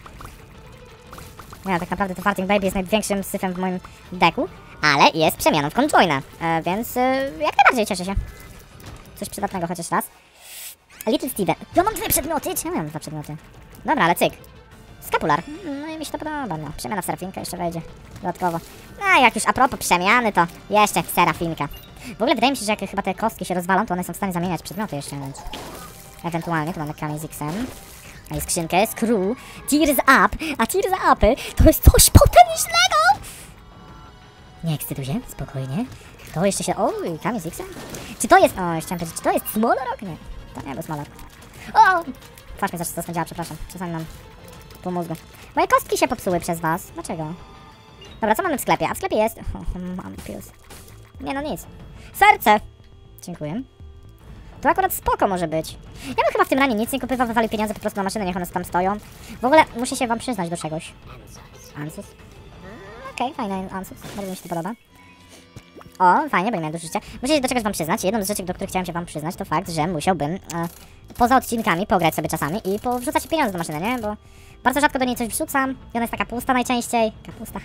Nie, tak naprawdę to Farting Baby jest największym syfem w moim deku, ale jest przemianą w Conjoina, e, więc e, jak najbardziej cieszę się. Coś przydatnego chociaż raz. Little Steven. Ja mam dwie przedmioty? Czemu ja mam dwa przedmioty? Dobra, ale cyk. Skapular. No i mi się to podoba, no. Przemiana w Serafinkę jeszcze wejdzie. Dodatkowo. No jak już a propos przemiany, to jeszcze Serafinka. W ogóle wydaje mi się, że jak chyba te kostki się rozwalą, to one są w stanie zamieniać przedmioty jeszcze, więc... Ewentualnie, tu mamy kamień z X-em. A i skrzynkę, Screw, Tears Up, a Tears Upy to jest coś potężnego! Nie ekscytuj się, spokojnie. To jeszcze się... O, kamień z X-em? Czy to jest... O, chciałem powiedzieć, czy to jest Smolorok? Nie, to nie był Smolorok. O! Twarz mnie zawsze działa, przepraszam. Czasami mam po mózgu. Moje kostki się popsuły przez was. Dlaczego? Dobra, co mamy w sklepie? A w sklepie jest... O, mam pills. Nie no, nic. Serce! Dziękuję. To akurat spoko może być. Ja bym chyba w tym ranie nic nie kupywał, wywalił pieniądze po prostu na maszynę, niech one tam stoją. W ogóle muszę się wam przyznać do czegoś. Ansus. Okej, okay, fajny Ansus. Bardzo mi się to podoba. O, fajnie, bo nie miałem dużo życia. Muszę się do czegoś wam przyznać. Jedną z rzeczy, do których chciałem się wam przyznać, to fakt, że musiałbym e, poza odcinkami pograć sobie czasami i powrzucać pieniądze do maszyny, nie? Bo bardzo rzadko do niej coś wrzucam i ona jest taka pusta najczęściej. Kapusta,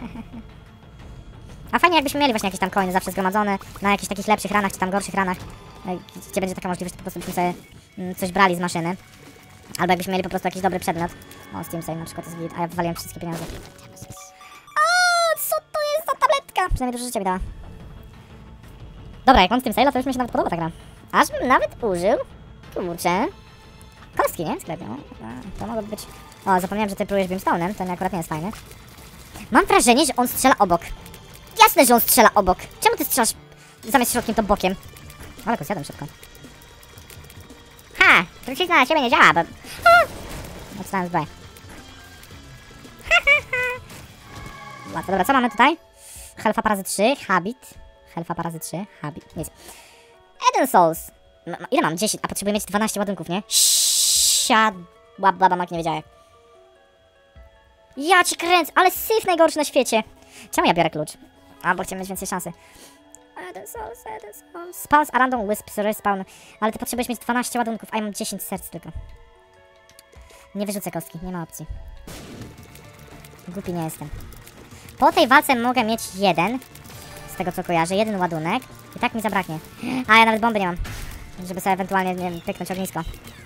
A fajnie jakbyśmy mieli właśnie jakieś tam coiny zawsze zgromadzone na jakichś takich lepszych ranach, czy tam gorszych ranach, gdzie będzie taka możliwość, to po prostu byśmy sobie mm, coś brali z maszyny. Albo jakbyśmy mieli po prostu jakiś dobry przedmiot. O, Steam Save na przykład jest git, a ja wywaliłem wszystkie pieniądze. O, co to jest za tabletka? Przynajmniej dużo życia mi dała. Dobra, jak mam Steam Sale, to już mi się nawet podoba ta gra. Aż bym nawet użył, kurczę, kostki, nie? W sklepie. A, to mogłoby być... O, zapomniałem, że ty próbujesz Brimstone'em, to nie, akurat nie jest fajne. Mam wrażenie, że on strzela obok. Jasne, że on strzela obok. Czemu ty strzelasz zamiast środkiem, to bokiem? Ale go zjadłem szybko. Ha! Trucizna na ciebie nie działa, bo... Odstałem zbroję. Łatwo, dobra, co mamy tutaj? Helfa razy trzy, Habit. Helfa razy trzy, Habit. Nic. Eden Souls. M ile mam? dziesięć, a potrzebuję mieć dwanaście ładunków, nie? Siad... Łap, baba, mak, nie wiedziałem. Ja ci kręcę, ale syf najgorszy na świecie. Czemu ja biorę klucz? A, bo chcę mieć więcej szansy. Eden Souls, Eden Souls. Spawns a random wisps respawn. Ale ty potrzebujesz mieć dwanaście ładunków, a ja mam dziesięć serc tylko. Nie wyrzucę kostki, nie ma opcji. Głupi nie jestem. Po tej walce mogę mieć jeden, z tego co kojarzę, jeden ładunek. I tak mi zabraknie. A, ja nawet bomby nie mam. Żeby sobie ewentualnie, nie wiem, pyknąć ognisko.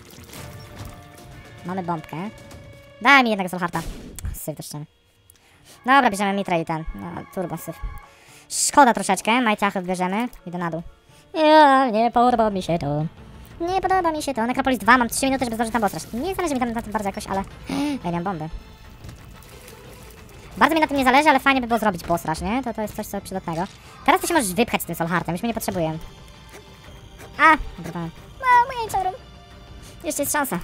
Mamy bombkę. Daj mi jednego Soulhearta. Syf do ściany. Dobra, bierzemy mitra i ten. No, turbo syf. Szkoda troszeczkę. Majciachy bierzemy. Idę na dół. Ja, nie podoba mi się to. Nie podoba mi się to. Necropolis dwa. Mam trzy minuty, żeby zdążyć tam osrać. Nie zależy mi tam na tym bardzo jakoś, ale... Ej, nie mam bomby. Bardzo mi na tym nie zależy, ale fajnie by było zrobić boss rush, nie? To, to jest coś co przydatnego. Teraz to się możesz wypchać z tym Soulheartem. Już mnie nie potrzebuję. A! Dobra. No, moje czarum. Jeszcze jest szansa.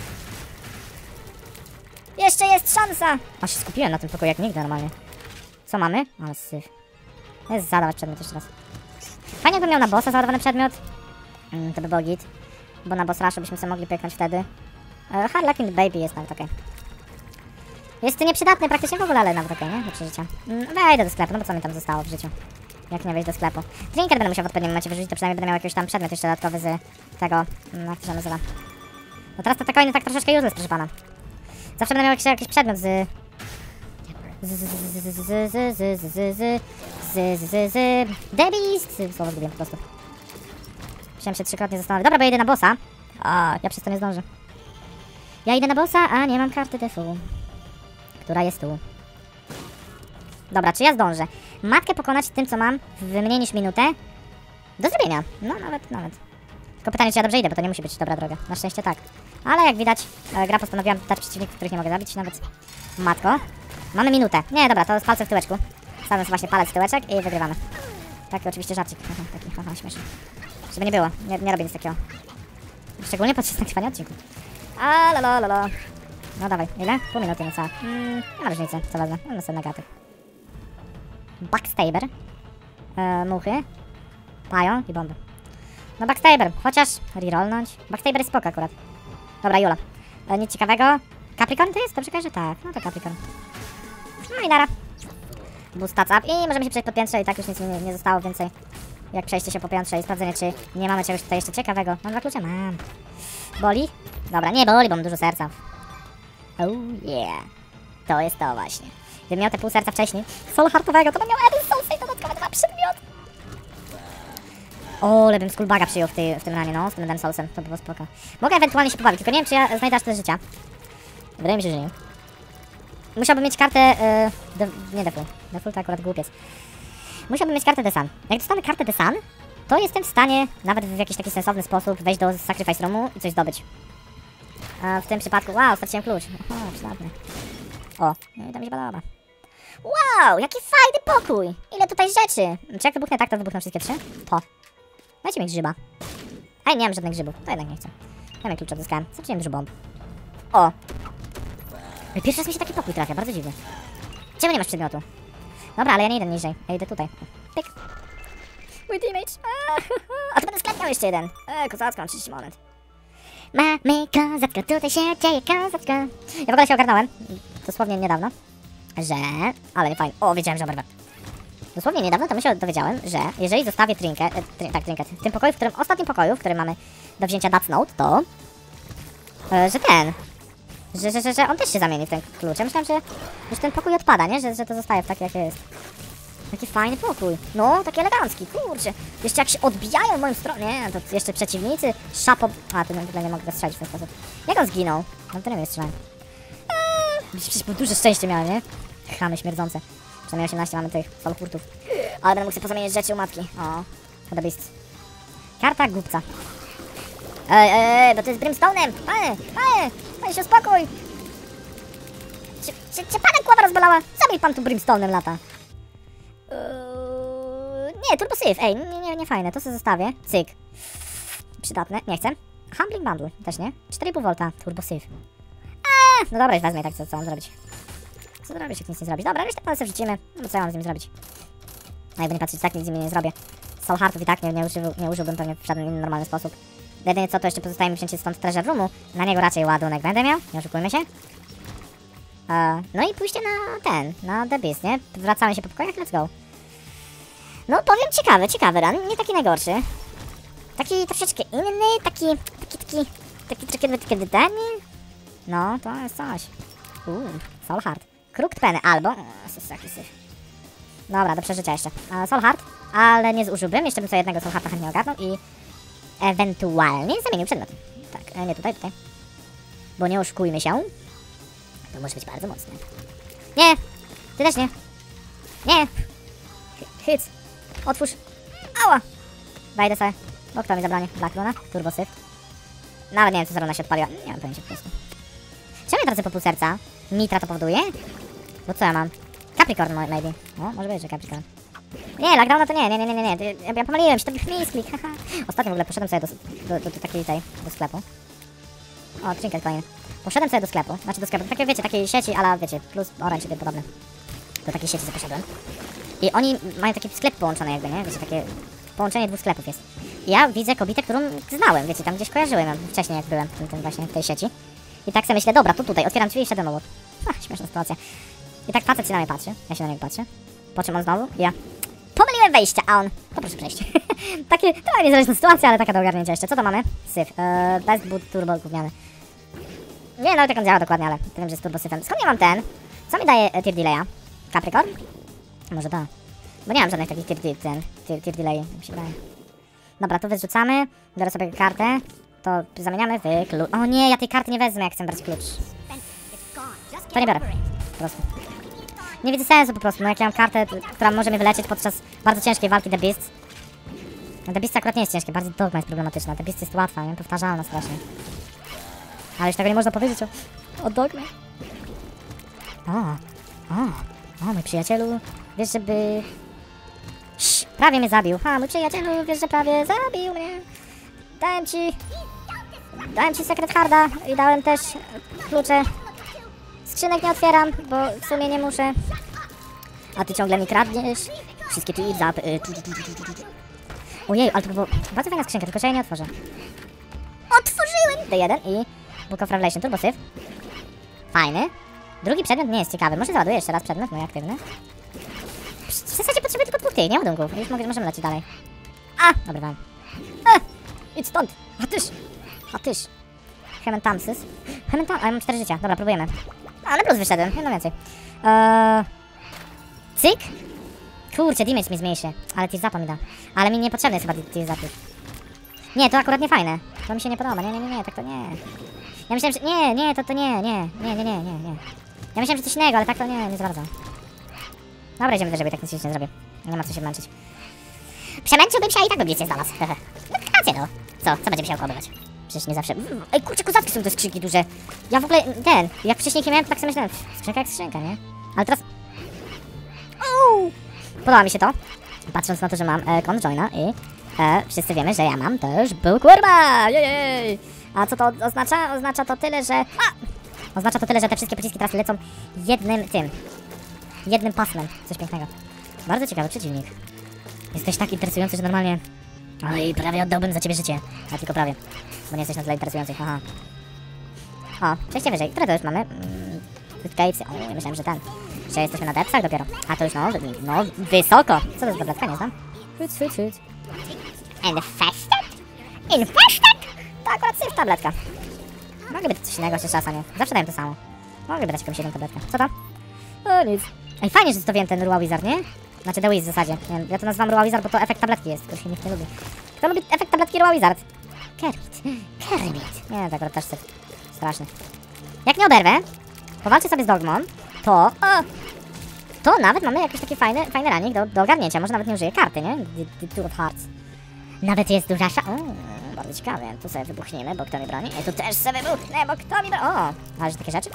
Jeszcze jest szansa! A się skupiłem na tym pokoju jak nigdy normalnie. Co mamy? Ale syf. Jest zadawać przedmiot jeszcze raz. Fajnie jakbym miał na bossa załadowany przedmiot. Mm, to by było git. Bo na boss rushu byśmy sobie mogli pyknąć wtedy. E, Harlequin Baby jest nawet okej. Jest nieprzydatny praktycznie w ogóle, ale nawet okej, nie? Do przeżycia. Mm, wejdę do sklepu, no bo co mi tam zostało w życiu? Jak nie wejść do sklepu? Trinket będę musiał w odpowiednim momencie wyrzucić, to przynajmniej będę miał jakiś tam przedmiot jeszcze dodatkowy z tego... Mm, jak to się nazywa? No teraz to te coiny tak troszeczkę useless, proszę pana. Zawsze będę miał jakiś, jakiś przedmiot z... Z, z, z, z, z, z, z, z, z, z, z, z, z, Debist! Słowo zgubiłem po prostu. Musiałem się trzykrotnie zastanowić. Dobra, bo ja idę na bossa. A, ja przez to nie zdążę. Ja idę na bossa, a nie mam karty defu. Która jest tu. Dobra, czy ja zdążę? Matkę pokonać tym, co mam w mniej niż minutę? Do zrobienia. No, nawet, nawet. Tylko pytanie, czy ja dobrze idę, bo to nie musi być dobra droga. Na szczęście tak. Ale jak widać, e, gra postanowiła dać przeciwników, których nie mogę zabić, nawet matko. Mamy minutę. Nie, dobra, to z palcem w tyłeczku. Stawiam sobie właśnie palec w tyłeczek i wygrywamy. Taki oczywiście żarcik. Aha, taki, haha, śmieszny. Żeby nie było, nie, nie robię nic takiego. Szczególnie podczas nagrywania odcinku. A la la la la. No dawaj, ile? Pół minuty niecałe. Mm, nie ma różnicy, co wezmę. Mam sobie negatyw. Backstabber. E, muchy. Pają i bomby. No Backstabber, chociaż rerollnąć. Backstabber jest spoko akurat. Dobra, Jula. E, nic ciekawego. Capricorn to jest? Dobrze kojarzę? Tak, no to Capricorn. No i nara. Boost touch up i możemy się przejść po piętrze i tak już nic mi nie, nie zostało więcej. Jak przejście się po piętrze i sprawdzenie, czy nie mamy czegoś tutaj jeszcze ciekawego. Mam dwa klucze? Mam. Boli? Dobra, nie boli, bo mam dużo serca. Oh yeah. To jest to właśnie. Gdybym miał te pół serca wcześniej, soul heartowego, to bym miał jeden soul i dodatkowe dwa przedmioty. O, ale bym skullbaga przyjął w, tej, w tym ranie, no, z tym jeden soulsem, to by było spoko. Mogę ewentualnie się pobawić, tylko nie wiem, czy ja znajdę aż tyle życia. Wydaje mi się, że nie. Musiałbym mieć kartę, yy, de, nie defull, defull to akurat głupiec. Musiałbym mieć kartę The Sun. Jak dostanę kartę The Sun, to jestem w stanie nawet w jakiś taki sensowny sposób wejść do Sacrifice Roomu i coś zdobyć. A w tym przypadku, wow, straciłem klucz. O, przydatny. O, no i to mi się podoba. Wow, jaki fajny pokój! Ile tutaj rzeczy! Czy jak wybuchnę tak, to wybuchną wszystkie trzy? To. Dajcie mi grzyba. Ej, nie mam żadnych grzybów, to jednak nie chcę. Ja mi klucz odzyskałem. Zacząłem dużo bomb. O! Pierwszy raz mi się taki pokój trafia, bardzo dziwny. Czemu nie masz przedmiotu? Dobra, ale ja nie idę niżej. Ja idę tutaj. Pyk. Mój teammate. A to będę sklep miał jeszcze jeden. Eee, kozacka, mam trzydzieści moment. Mamy kozacka, tutaj się dzieje kozacka. Ja w ogóle się ogarnąłem, dosłownie niedawno, że... Ale nie fajnie. O, wiedziałem, że oberwę. Dosłownie niedawno to my się dowiedziałem, że jeżeli zostawię trinket, e, trin, tak, trinket, w tym pokoju, w którym, ostatnim pokoju, w którym mamy do wzięcia That's Note, to... E, że ten... Że, że, że, że on też się zamieni w ten klucz. Ja myślałem, że już ten pokój odpada, nie? Że, że to zostaje w taki, jakie jest. Taki fajny pokój. No, taki elegancki, kurczę. Jeszcze jak się odbijają w moją stronę. Nie, to jeszcze przeciwnicy. Szapo... A, to tutaj nie mogę go strzelić w ten sposób. Jak on zginął? No to nie wiem, strzelałem. Eee, przecież duże szczęście miałem, nie? Chamy śmierdzące. Przynajmniej osiemnaście mamy tych solfurtów. Ale będę mógł sobie pozamieniać rzeczy u matki. O, The Beast. Karta głupca. Ej, ej, ej, bo to jest Brimstone'em! Panie, panie, panie się uspokój! Czy, czy, czy pana głowa rozbolała? Zabij pan tu Brimstone'em lata. Yy, nie, Turbo Syf, ej, nie, nie, nie fajne, to sobie zostawię. Cyk. Przydatne, nie chcę. Humbling Bundle, też nie. cztery i pół wolta, Turbo Syf. Eee, no dobra, już wezmę i tak, co, co mam zrobić? Co zrobić, jak nic nie zrobić? Dobra, resztę pan sobie wrzucimy. No co ja mam z nim zrobić? A jakby nie patrzeć, tak nic z nim nie zrobię. Soul Heartów i tak nie, nie, użył, nie użyłbym pewnie w żaden inny normalny sposób. Jedynie co, to jeszcze pozostaje mi wziąć stąd Treasure Roomu. Na niego raczej ładunek będę miał, nie oszukujmy się. E, no i pójście na ten, na The Beast, nie? Wracamy się po pokojach, let's go. No powiem, ciekawy, ciekawy run, nie taki najgorszy. Taki troszeczkę inny, taki, taki, taki, taki troszkę kiedy ten. No, to jest coś. Uuu, Soul Heart. Crooked Penny, albo... Jaki syf. Dobra, do przeżycia jeszcze. E, Soul Heart, ale nie zużyłbym, jeszcze bym sobie jednego Soul Hearta chętnie ogarnął i... Ewentualnie zamienił przedmiot. Tak, e, nie tutaj, tutaj. Bo nie oszukujmy się. To może być bardzo mocne. Nie! Ty też nie! Nie! Hyc! Otwórz! Ała! Wejdę sobie. Bo kto mi zabroni? Black Luna? Turbo Syf. Nawet nie wiem, co za runa się odpaliła. Nie mam pojęcia po prostu. Czemu ja tracę po pół serca? Mitra to powoduje? Bo co ja mam? Capricorn maybe. O, może być, że Capricorn. Nie, lockdowna to nie, nie, nie, nie, nie, nie. Ja, ja pomyliłem się, to był misklik, haha. Ostatnio w ogóle poszedłem sobie do, do, do, do takiej tej, do sklepu. O, trinket coin. Poszedłem sobie do sklepu, znaczy do sklepu, takie wiecie, takiej sieci, ale wiecie, plus Orange i tym podobne. Do takiej sieci sobie poszedłem. I oni mają taki sklep połączony jakby, nie? Wiecie, takie połączenie dwóch sklepów jest. I ja widzę kobietę, którą znałem, wiecie, tam gdzieś kojarzyłem wcześniej jak byłem w tym, tym właśnie w tej sieci. I tak sobie myślę, dobra, to tutaj, otwieram drzwi i szedłem obok. Ach, Śmieszna sytuacja. I tak facet się na mnie patrzy, ja się na niego patrzę. Po czym on znowu, ja pomyliłem wejście, a on, poproszę przejść. Takie, trochę niezależna sytuacja, ale taka do ogarnięcia jeszcze. Co to mamy? Syf. Eee, best boot turbo gówniany. Nie wiem nawet jak on działa dokładnie, ale wiem, że jest turbo syfem. Skąd ja mam ten? Co mi daje e, tier delaya? Capricorn? Może to. Bo nie mam żadnych takich tier, tier, ten, tier, tier delay, mi się wydaje. Dobra, tu wyrzucamy. Biorę sobie kartę. To zamieniamy w klucz. O nie, ja tej karty nie wezmę, jak chcę brać klucz. To nie biorę. Po prostu. Nie widzę sensu po prostu, no jak ja mam kartę, która może mnie wyleczyć podczas bardzo ciężkiej walki The Beast. The Beast akurat nie jest ciężkie, bardzo dogma jest problematyczna. The Beast jest łatwa, nie? Powtarzalna strasznie. Ale już tego nie można powiedzieć o, o dogmie. O, o, o, mój przyjacielu, wiesz, żeby... Sz, prawie mnie zabił. Ha, mój przyjacielu, wiesz, że prawie zabił mnie. Dałem ci... Dałem ci sekret harda i dałem też klucze. Skrzynek nie otwieram, bo w sumie nie muszę. A ty ciągle mi kradniesz. Wszystkie tu i zapy. Ojej, ale to było bardzo fajna skrzynka, tylko że ja nie otworzę. Otworzyłem! D jeden i Book of Revelation, Turbo Syf. Fajny. Drugi przedmiot nie jest ciekawy. Może załaduję jeszcze raz przedmiot, mój aktywny. W zasadzie potrzebuję tylko dwóch tych, nie ładunków. Już mogę, możemy lecieć dalej. A! Dobra, wam. E! Idź stąd! A tyś! A tyś! Hementamsys. Hementam... A ja mam cztery życia. Dobra, próbujemy. A, na plus wyszedłem. Jedno więcej. Eee... Cyk? Kurczę, damage mi zmniejszy. Ale Tears Upa mi da. Ale mi niepotrzebny jest chyba Tears Up. Nie, to akurat nie fajne. To mi się nie podoba. Nie, nie, nie, nie, tak to nie. Ja myślałem, że... Nie, nie, to to nie, nie, nie, nie, nie, nie, nie. Ja myślałem, że coś innego, ale tak to nie, nie za bardzo. Dobra, idziemy wyżej, tak nic nie zrobię. Nie ma co się męczyć. Przemęczyłbym się, a i tak bym nic nie znalazł. Rację, no. Co? Co będzie musiał kłamywać? Przecież nie zawsze... Ej, kurczę, kozackie są te skrzynki duże. Ja w ogóle, ten, jak wcześniej nie miałem, to tak sobie myślałem, skrzynka jak skrzynka, nie? Ale teraz... Uuu! Podoba mi się to. Patrząc na to, że mam e, conjoina i e, wszyscy wiemy, że ja mam też Bookworma! Jej! A co to oznacza? Oznacza to tyle, że... A! Oznacza to tyle, że te wszystkie pociski teraz lecą jednym tym. Jednym pasmem. Coś pięknego. Bardzo ciekawy przeciwnik. Jesteś tak interesujący, że normalnie... Oj, prawie oddałbym za ciebie życie. A tylko prawie. Bo nie jesteś na tyle interesujący. Aha. O, przejście wyżej. Które to już mamy? Mm, Gates. O, ja myślałem, że ten. Że jesteśmy na depsach dopiero. A to już no, no, wysoko. Co to jest tabletka? Nie znam. Hyc, hyc, hyc. Infested? Infested? To akurat syf tabletka. Mogę być coś innego jeszcze czasem, nie? Zawsze daję to samo. Mogę dać jakąś jedną tabletkę. Co to? O, nic. Ej, fajnie, że zostawiłem ten Rua Wizard, nie? Znaczy The Wiz w zasadzie. Nie, ja to nazywam Rua Wizard, bo to efekt tabletki jest, który się nikt nie lubi. Kto lubi efekt tabletki Rua Wizard? Kermit. Kermit. Nie, to akurat też syf. Straszny. Jak nie oberwę, powalczę sobie z Dogmą, to... O, to nawet mamy jakiś taki fajny, fajny ranik do, do ogarnięcia. Może nawet nie użyję karty, nie? The, the Two of Hearts. Nawet jest duża sza... O, bardzo ciekawe. Tu sobie wybuchniemy, bo kto mi broni. I tu też sobie wybuchnę, bo kto mi broni. O, ale takie rzeczy.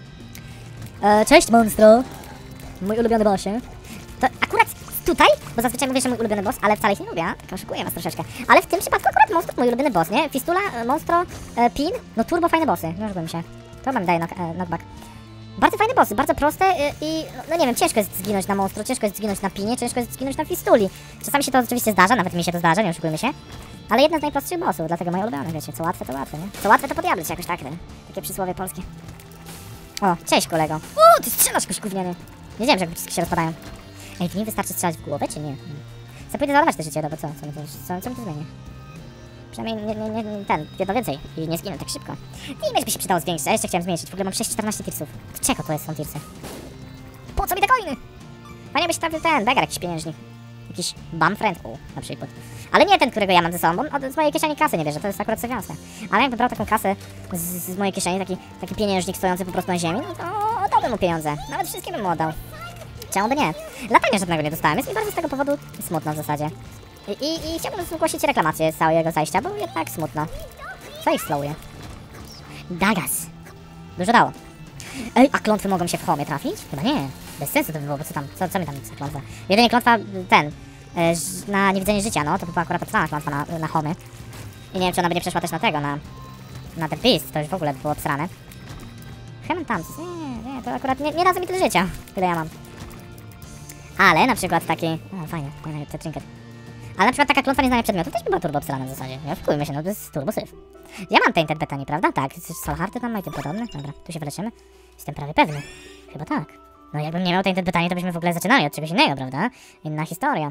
E, cześć, monstro. Mój ulubiony bossie. To akurat tutaj, bo zazwyczaj mówię, że mój ulubiony boss, ale wcale ich nie lubię, tak oszukuję was troszeczkę. Ale w tym przypadku akurat monstro mój ulubiony boss, nie? Fistula, monstro, e, pin, no turbo fajne bossy. No już się. To wam daje knock, e, knockback. Bardzo fajne bossy, bardzo proste e, i no, no nie wiem, ciężko jest zginąć na monstro, ciężko jest zginąć na pinie, ciężko jest zginąć na fistuli. Czasami się to oczywiście zdarza, nawet mi się to zdarza, nie oszukujmy się. Ale jedna z najprostszych bossów, dlatego moje ulubione, wiecie, co łatwe to łatwe, nie? Co łatwe to podiabryć jakoś tak, nie? Takie przysłowie polskie. O, cześć kolego. O, ty strzelasz jakoś gówniany. Nie wiedziałem, że jak pociski się rozpadają. Ej, to nie wystarczy strzelać w głowę, czy nie? Hmm. Chcę pójdę załadować te życie, dobra, co? Co mi to, co, co mi to zmieni? Przynajmniej nie, nie, nie, ten, jedno więcej i nie zginę tak szybko. I image by się przydało zwiększyć, a jeszcze chciałem zmniejszyć. W ogóle mam sześć czternaście tirsów. Czego to jest, są tirsy? Po co mi te coiny? Fajnie by się trafił ten begar, jakiś pieniężnik. Jakiś bum friend, o, na przykład. Ale nie ten, którego ja mam ze sobą, bo on z mojej kieszeni kasy nie bierze, to jest akurat sewiansne. Ale jakby brał taką kasę z, z mojej kieszeni, taki, taki pieniężnik stojący po prostu na ziemi, no to oddałbym mu pieniądze. Nawet wszystkie bym mu oddał. Czemu by nie? Latania żadnego nie dostałem, jest mi bardzo z tego powodu smutno w zasadzie. I, i, i chciałbym zgłosić reklamację z całego zajścia, bo jednak smutno. Co ich slowuje? Dagas. Dużo dało. Ej, a klątwy mogą się w homie trafić? Chyba nie. Bez sensu to by było, bo co tam, co, co mi tam za klątwa? Jedynie klątwa, ten, e, na niewidzenie życia, no, to by była akurat obsrana klątwa na, na homy. I nie wiem, czy ona by nie przeszła też na tego, na, na The Beast, to już w ogóle by było obsrane. Hementamsys, nie, nie, to akurat nie, nie razy mi tyle życia, tyle ja mam. Ale na przykład taki... O, fajnie, fajnie, te trinket. Ale na przykład taka klątwa nieznania przedmiotu też by była turbo obsrana w zasadzie. Nie wpływmy się, no to jest turbo syf. Ja mam Tainted Betani, prawda? Tak, Salharty tam ma i tym podobne. Dobra, tu się wyleczymy. Jestem prawie pewny. Chyba tak. No jakbym nie miał tej pytania, to byśmy w ogóle zaczynali od czegoś innego, prawda? Inna historia.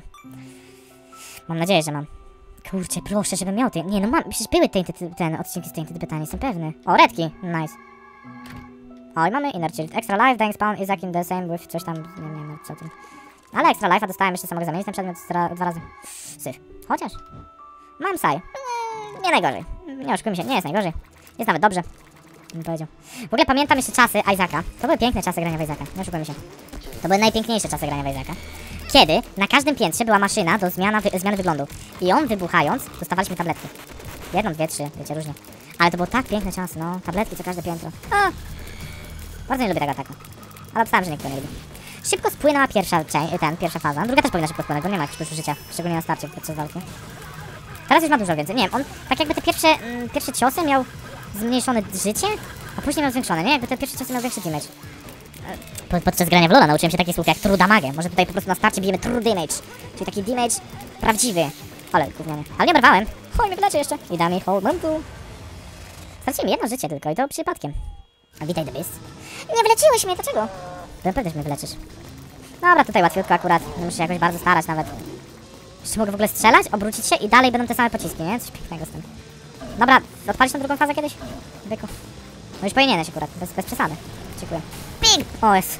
Mam nadzieję, że mam. Kurczę, proszę, żebym miał tej... Nie, no mam... Przecież były tej, ten, ten odcinki z tej pytania, jestem pewny. O, redki. Nice. O, i mamy Inner Shield. Extra life, dying spawn is in the same with coś tam... Nie wiem, no, co tym. Ale extra life'a dostałem, jeszcze sobie mogę zamienić ten przedmiot dwa razy. Syf. Chociaż... Mam Sai. Eee, nie najgorzej. Nie oszukujmy się, nie jest najgorzej. Jest nawet dobrze. Bym powiedział. W ogóle pamiętam jeszcze czasy Isaaca. To były piękne czasy grania w Isaaca. Nie oszukujmy się. To były najpiękniejsze czasy grania w Isaaca. Kiedy na każdym piętrze była maszyna do zmiana wy zmiany wyglądu. I on wybuchając, dostawaliśmy tabletki. Jedną, dwie, trzy, wiecie, różnie. Ale to było tak piękne czasy, no. Tabletki co każde piętro. A! Bardzo nie lubię tego ataku. Ale obstałem, że nikt go nie lubi. Szybko spłynęła pierwsza, ten, pierwsza faza. Druga też powinna szybko spłynąć, bo nie ma jakiegoś życia. Szczególnie na starcie podczas walki. Teraz już ma dużo więcej. Nie wiem, on tak jakby te pierwsze, mm, pierwsze ciosy miał zmniejszone życie, a później miał zwiększone, nie? Jakby te pierwsze ciosy miał większy damage. Po, podczas grania w Lola nauczyłem się takich słów jak true damage. Może tutaj po prostu na starcie bijemy true damage. Czyli taki damage prawdziwy. Ale gówniany. Ale nie oberwałem. Chodź, mnie wyleczy jeszcze. I da mi hold on tu. Straciłem jedno życie tylko i to przypadkiem. A witaj, The Beast. Nie wyleczyłeś mnie, dlaczego? To pewnie mnie wyleczysz. Dobra, tutaj łatwiutko akurat. Nie muszę się jakoś bardzo starać nawet. Jeszcze mogę w ogóle strzelać, obrócić się i dalej będą te same pociski, nie? Coś pięknego z tym. Dobra, odpalisz tą drugą fazę kiedyś? Byku. No już powinieneś akurat, bez, bez przesady. Dziękuję. Ping! O, jest.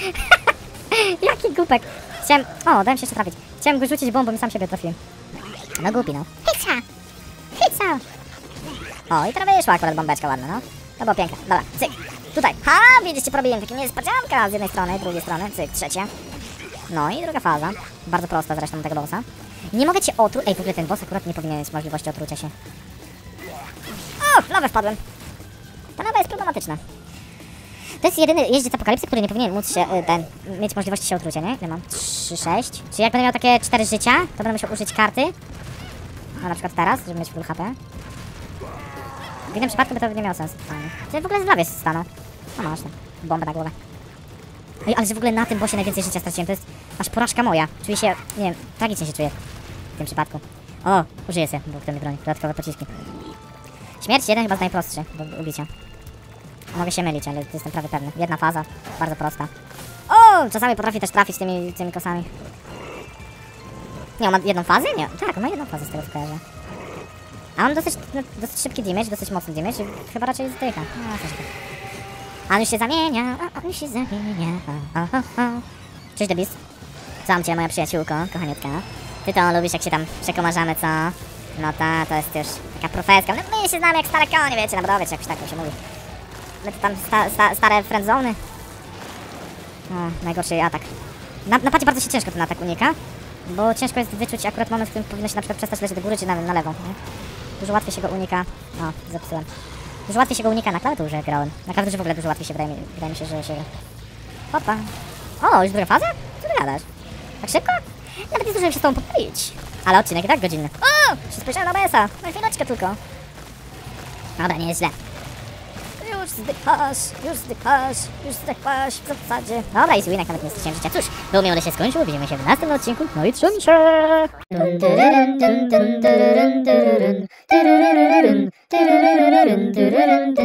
Jaki głupek. Chciałem... O, dałem się jeszcze trafić. Chciałem go rzucić bombą i sam siebie trafiłem. No głupi, no. Hitsa! Hitsa! O, i teraz wyszła akurat bombeczka ładna, no. To było piękne. Dobra, cyk. Tutaj. Ha! Widzicie, porobiłem takie niespodzianka z jednej strony, z drugiej strony. Cyk, trzecie. No i druga faza. Bardzo prosta zresztą tego bossa. Nie mogę cię otruć. Ej, w ogóle ten boss akurat nie powinien mieć możliwości otrucia się. O! W lawę wpadłem. Ta lawa jest problematyczna. To jest jedyny jeździec apokalipsy, który nie powinien móc się, ten, mieć możliwości się otrucia, nie? Ile mam? trzy, sześć. Czyli jak będę miał takie cztery życia, to będę musiał użyć karty. No na przykład teraz, żeby mieć full H P. W innym przypadku by to nie miało sensu. Ty w ogóle z lawie stanął. No masz tam. Bombę na głowę. Ej, ale że w ogóle na tym bossie najwięcej życia straciłem, to jest aż porażka moja. Czuję się, nie wiem, tragicznie się czuję w tym przypadku. O, użyję sobie, bo kto mi broni, dodatkowe pociski. Śmierć jeden chyba z najprostszy do ubicia. Mogę się mylić, ale jestem prawie pewny. Jedna faza, bardzo prosta. O, czasami potrafi też trafić tymi, tymi kosami. Nie, on ma jedną fazę? Nie, tak, on ma jedną fazę z tego co kojarzę. A on dosyć, no, dosyć szybki damage, dosyć mocny damage i chyba raczej zdycha. No, coś tak. A on już się zamienia, a on już się zamienia. A, a, a. Cześć, The Beast. Znam cię, moja przyjaciółko, kochaniutka. Ty to lubisz, jak się tam przekomarzamy, co? No ta, to jest już taka profeska. No my się znamy jak stare konie, wiecie, na budowie, czy jakoś tak to się mówi. My to tam sta, sta, stare friendzony. O, najgorszy atak. Na, na padzie bardzo się ciężko ten atak unika, bo ciężko jest wyczuć akurat moment, w którym powinno się na przykład przestać lecieć do góry, czy na, na lewą, nie? Dużo łatwiej się go unika. O, zepsułem. Dużo łatwiej się go unika na klawiaturze grałem. Na klawiaturze w ogóle dużo łatwiej się wydaje mi, wydaje mi się, że się... Hopa. O, już druga faza? Co ty gadasz? Tak szybko? Nawet nie zdążyłem się z tobą poprawić. Ale odcinek i tak godzinny. O! Się spojrzałem na O B S-a. Na chwileczkę tylko. Dobra, nie jest źle. Już zdychasz, już zdychasz, już zdychasz w zasadzie. Dobra, easy winek, nawet nie straciłem życia. Cóż, był miło, się skończył. Widzimy się w następnym odcinku. No i trzymaj się!